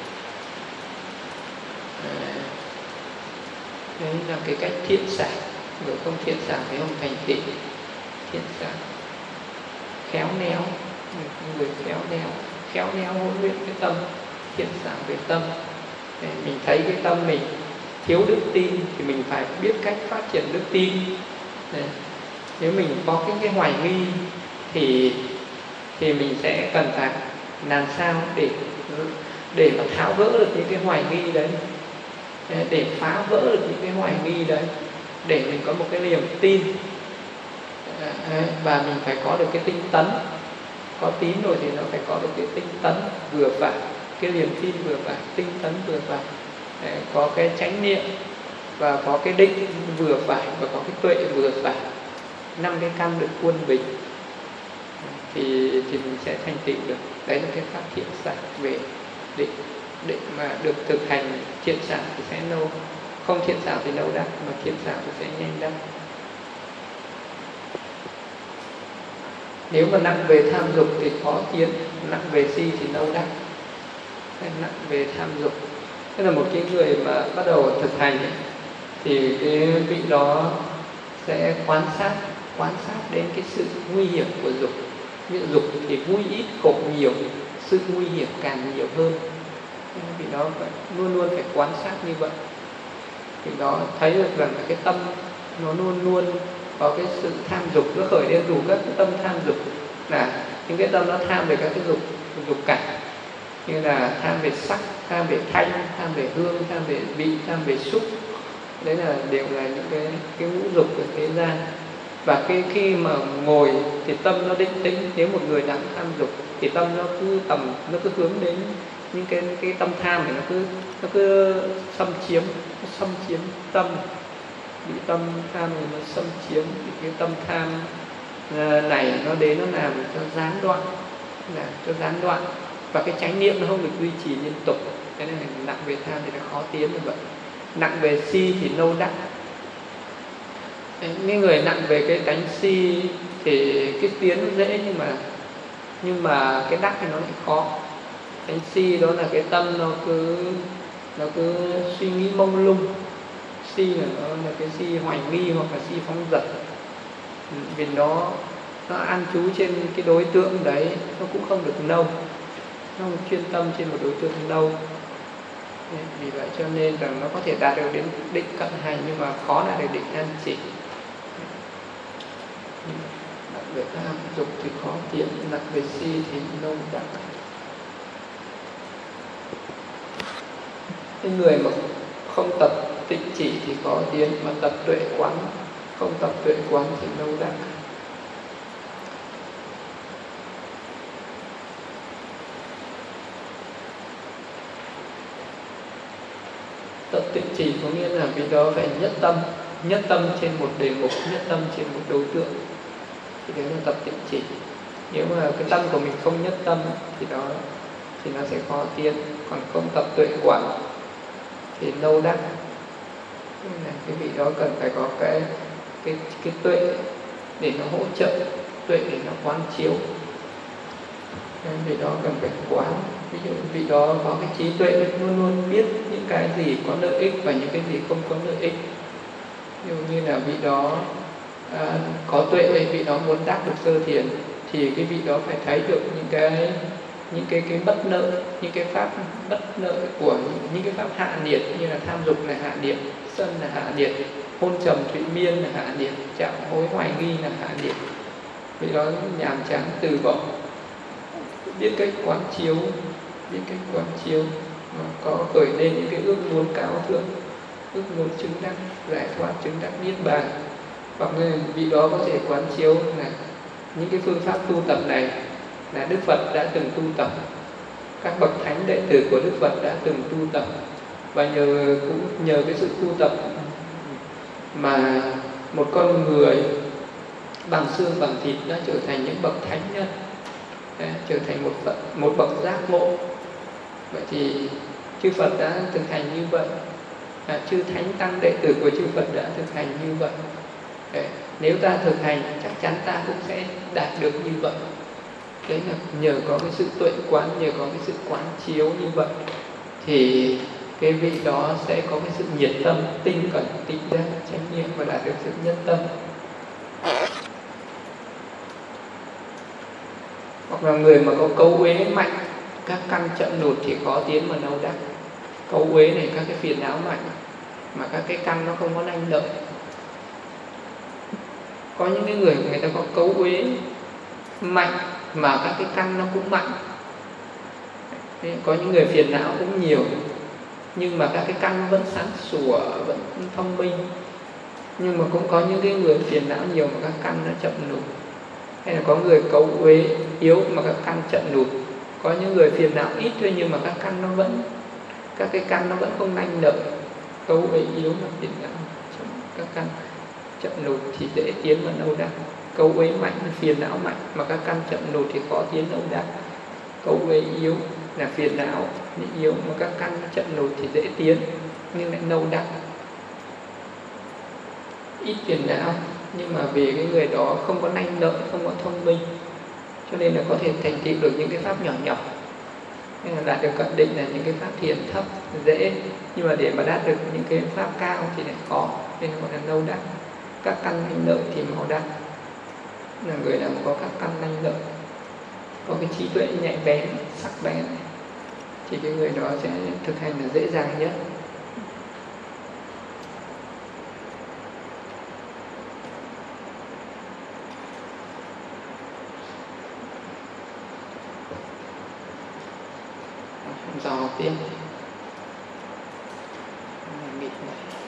Đấy là cái cách thiện xảo. Người không thiện xảo thì không thành tựu. Thiện xảo, khéo léo, người khéo léo, khéo léo huấn luyện cái tâm, thiện xảo về tâm. Để mình thấy cái tâm mình thiếu đức tin thì mình phải biết cách phát triển đức tin. Đấy. Nếu mình có cái, cái hoài nghi thì thì mình sẽ cần phải làm sao để để mà tháo gỡ được những cái hoài nghi đấy, để phá vỡ được những cái hoài nghi đấy, để mình có một cái niềm tin, và mình phải có được cái tinh tấn. Có tín rồi thì nó phải có được cái tinh tấn vừa phải, cái niềm tin vừa phải, tinh tấn vừa phải, có cái chánh niệm và có cái định vừa phải, và có cái tuệ vừa phải, năm cái căn được quân bình thì thì mình sẽ thành tựu được. Đấy là cái pháp thiện xảo về định. Định mà được thực hành thiện xảo thì sẽ lâu Không thiện xảo thì lâu đắc, mà thiện xảo thì sẽ nhanh đắc. Nếu mà nặng về tham dục thì khó tiến, nặng về si thì lâu đắc. Nặng về tham dục, tức là một cái người mà bắt đầu thực hành ấy, thì cái vị đó sẽ quan sát quan sát đến cái sự nguy hiểm của dục. Ví dụ dục thì vui ít khổ nhiều, sự nguy hiểm càng nhiều hơn. Nên vị đó phải luôn luôn phải quan sát như vậy. Vị đó thấy được rằng là cái tâm nó luôn luôn có cái sự tham dục, nó khởi lên đủ các cái tâm tham dục, là những cái tâm nó tham về các cái dục dục cảnh, như là tham về sắc, tham về thanh, tham về hương, tham về vị, tham về xúc. Đấy là đều là những cái cái ngũ dục của thế gian. Và cái khi mà ngồi thì tâm nó định tĩnh. Nếu một người đang tham dục thì tâm nó cứ tầm nó cứ hướng đến những cái cái tâm tham này, nó cứ nó cứ xâm chiếm nó xâm chiếm tâm, bị tâm tham này nó xâm chiếm, bị cái tâm tham này nó đến nó làm cho gián đoạn, là cho gián đoạn, và cái chánh niệm nó không được duy trì liên tục. Cái này nặng về tham thì nó khó tiến như vậy. Nặng về si thì lâu đắc. Những người nặng về cái tánh si thì cái tiến nó dễ, nhưng mà nhưng mà cái đắc thì nó lại khó. Tánh si đó là cái tâm nó cứ nó cứ suy nghĩ mông lung. Si là nó là cái si hoài nghi hoặc là si phóng dật. Vì nó nó an trú trên cái đối tượng đấy, nó cũng không được lâu, nó không chuyên tâm trên một đối tượng lâu. Vì vậy cho nên rằng nó có thể đạt được đến định cận hành, nhưng mà khó đạt được định an chỉ. Nặng về tham dục thì khó tiến, nặng về si thì lâu đắc. Cái người mà không tập tịnh chỉ thì khó tiến, mà tập tuệ quán, không tập tuệ quán thì lâu đắc. Tập tịnh chỉ có nghĩa là vì đó phải nhất tâm, nhất tâm trên một đề mục, nhất tâm trên một đối tượng, thì đấy là tập tịnh chỉ. Nếu mà cái tâm của mình không nhất tâm thì đó thì nó sẽ khó tiến. Còn không tập tuệ quán thì lâu đắc. Cái vị đó cần phải có cái cái cái tuệ để nó hỗ trợ, tuệ để nó quán chiếu. Nên vị đó cần phải quán. Ví dụ vị đó có cái trí tuệ luôn luôn biết những cái gì có lợi ích và những cái gì không có lợi ích. Ví dụ như là vị đó à, có tuệ, vị đó muốn đắc được sơ thiền thì cái vị đó phải thấy được những cái những cái cái bất lợi, những cái pháp bất lợi của những cái pháp hạ nhiệt, như là tham dục là hạ nhiệt, sân là hạ nhiệt, hôn trầm thụy miên là hạ nhiệt, chạm hối hoài nghi là hạ nhiệt. Vị đó nhàm chán từ bỏ, biết cách quán chiếu, biết cách quán chiếu, có khởi lên những cái ước muốn cao thượng, ước muốn chứng đắc giải thoát, chứng đắc niết bàn. Hoặc là vị đó có thể quán chiếu là những cái phương pháp tu tập này là Đức Phật đã từng tu tập, các bậc thánh đệ tử của Đức Phật đã từng tu tập, và nhờ cũng nhờ cái sự tu tập mà một con người bằng xương bằng thịt đã trở thành những bậc thánh nhân, đã trở thành một Phật, một bậc giác ngộ. Vậy thì chư Phật đã thực hành như vậy, à, chư thánh tăng đệ tử của chư Phật đã thực hành như vậy. Đấy, nếu ta thực hành chắc chắn ta cũng sẽ đạt được như vậy. Đấy là nhờ có cái sự tuệ quán, nhờ có cái sự quán chiếu như vậy thì cái vị đó sẽ có cái sự nhiệt tâm, tinh cẩn, tịnh giác, chánh niệm và đạt được sự nhất tâm. Hoặc là người mà có cấu uế mạnh, các căn chậm lụt thì khó tiến mà lâu đắc. Cấu uế này các cái phiền não mạnh mà các cái căn nó không có lanh lợi. Có những cái người người ta có cấu uế mạnh mà các cái căn nó cũng mạnh. Có những người phiền não cũng nhiều nhưng mà các cái căn vẫn sáng sủa, vẫn thông minh. Nhưng mà cũng có những cái người phiền não nhiều mà các căn nó chậm lụt. Hay là có người cấu uế yếu mà các căn chậm lụt. Có những người phiền não ít thôi nhưng mà các căn nó vẫn các cái căn nó vẫn không lanh lợi. Cấu uế yếu mà phiền não các căn chậm lụt thì dễ tiến vào lâu đắc. Cấu uế mạnh là phiền não mạnh mà các căn chậm lụt thì khó tiến lâu đắc. Cấu uế yếu là phiền não yếu mà các căn chậm lụt thì dễ tiến nhưng lại lâu đắc. ít phiền não, nhưng mà vì cái người đó không có nanh lợi, không có thông minh, cho nên là có thể thành tựu được những cái pháp nhỏ nhỏ. Nên là đạt được cận định là những cái pháp thiền thấp, dễ, nhưng mà để mà đạt được những cái pháp cao thì lại khó, nên gọi là lâu đắc. Các căn nanh lợi thì mau đắc. Là người nào có các căn nanh lợi, có cái trí tuệ nhạy bén, sắc bén, thì cái người đó sẽ thực hành là dễ dàng nhất. Dò tiếp. Nghịch này.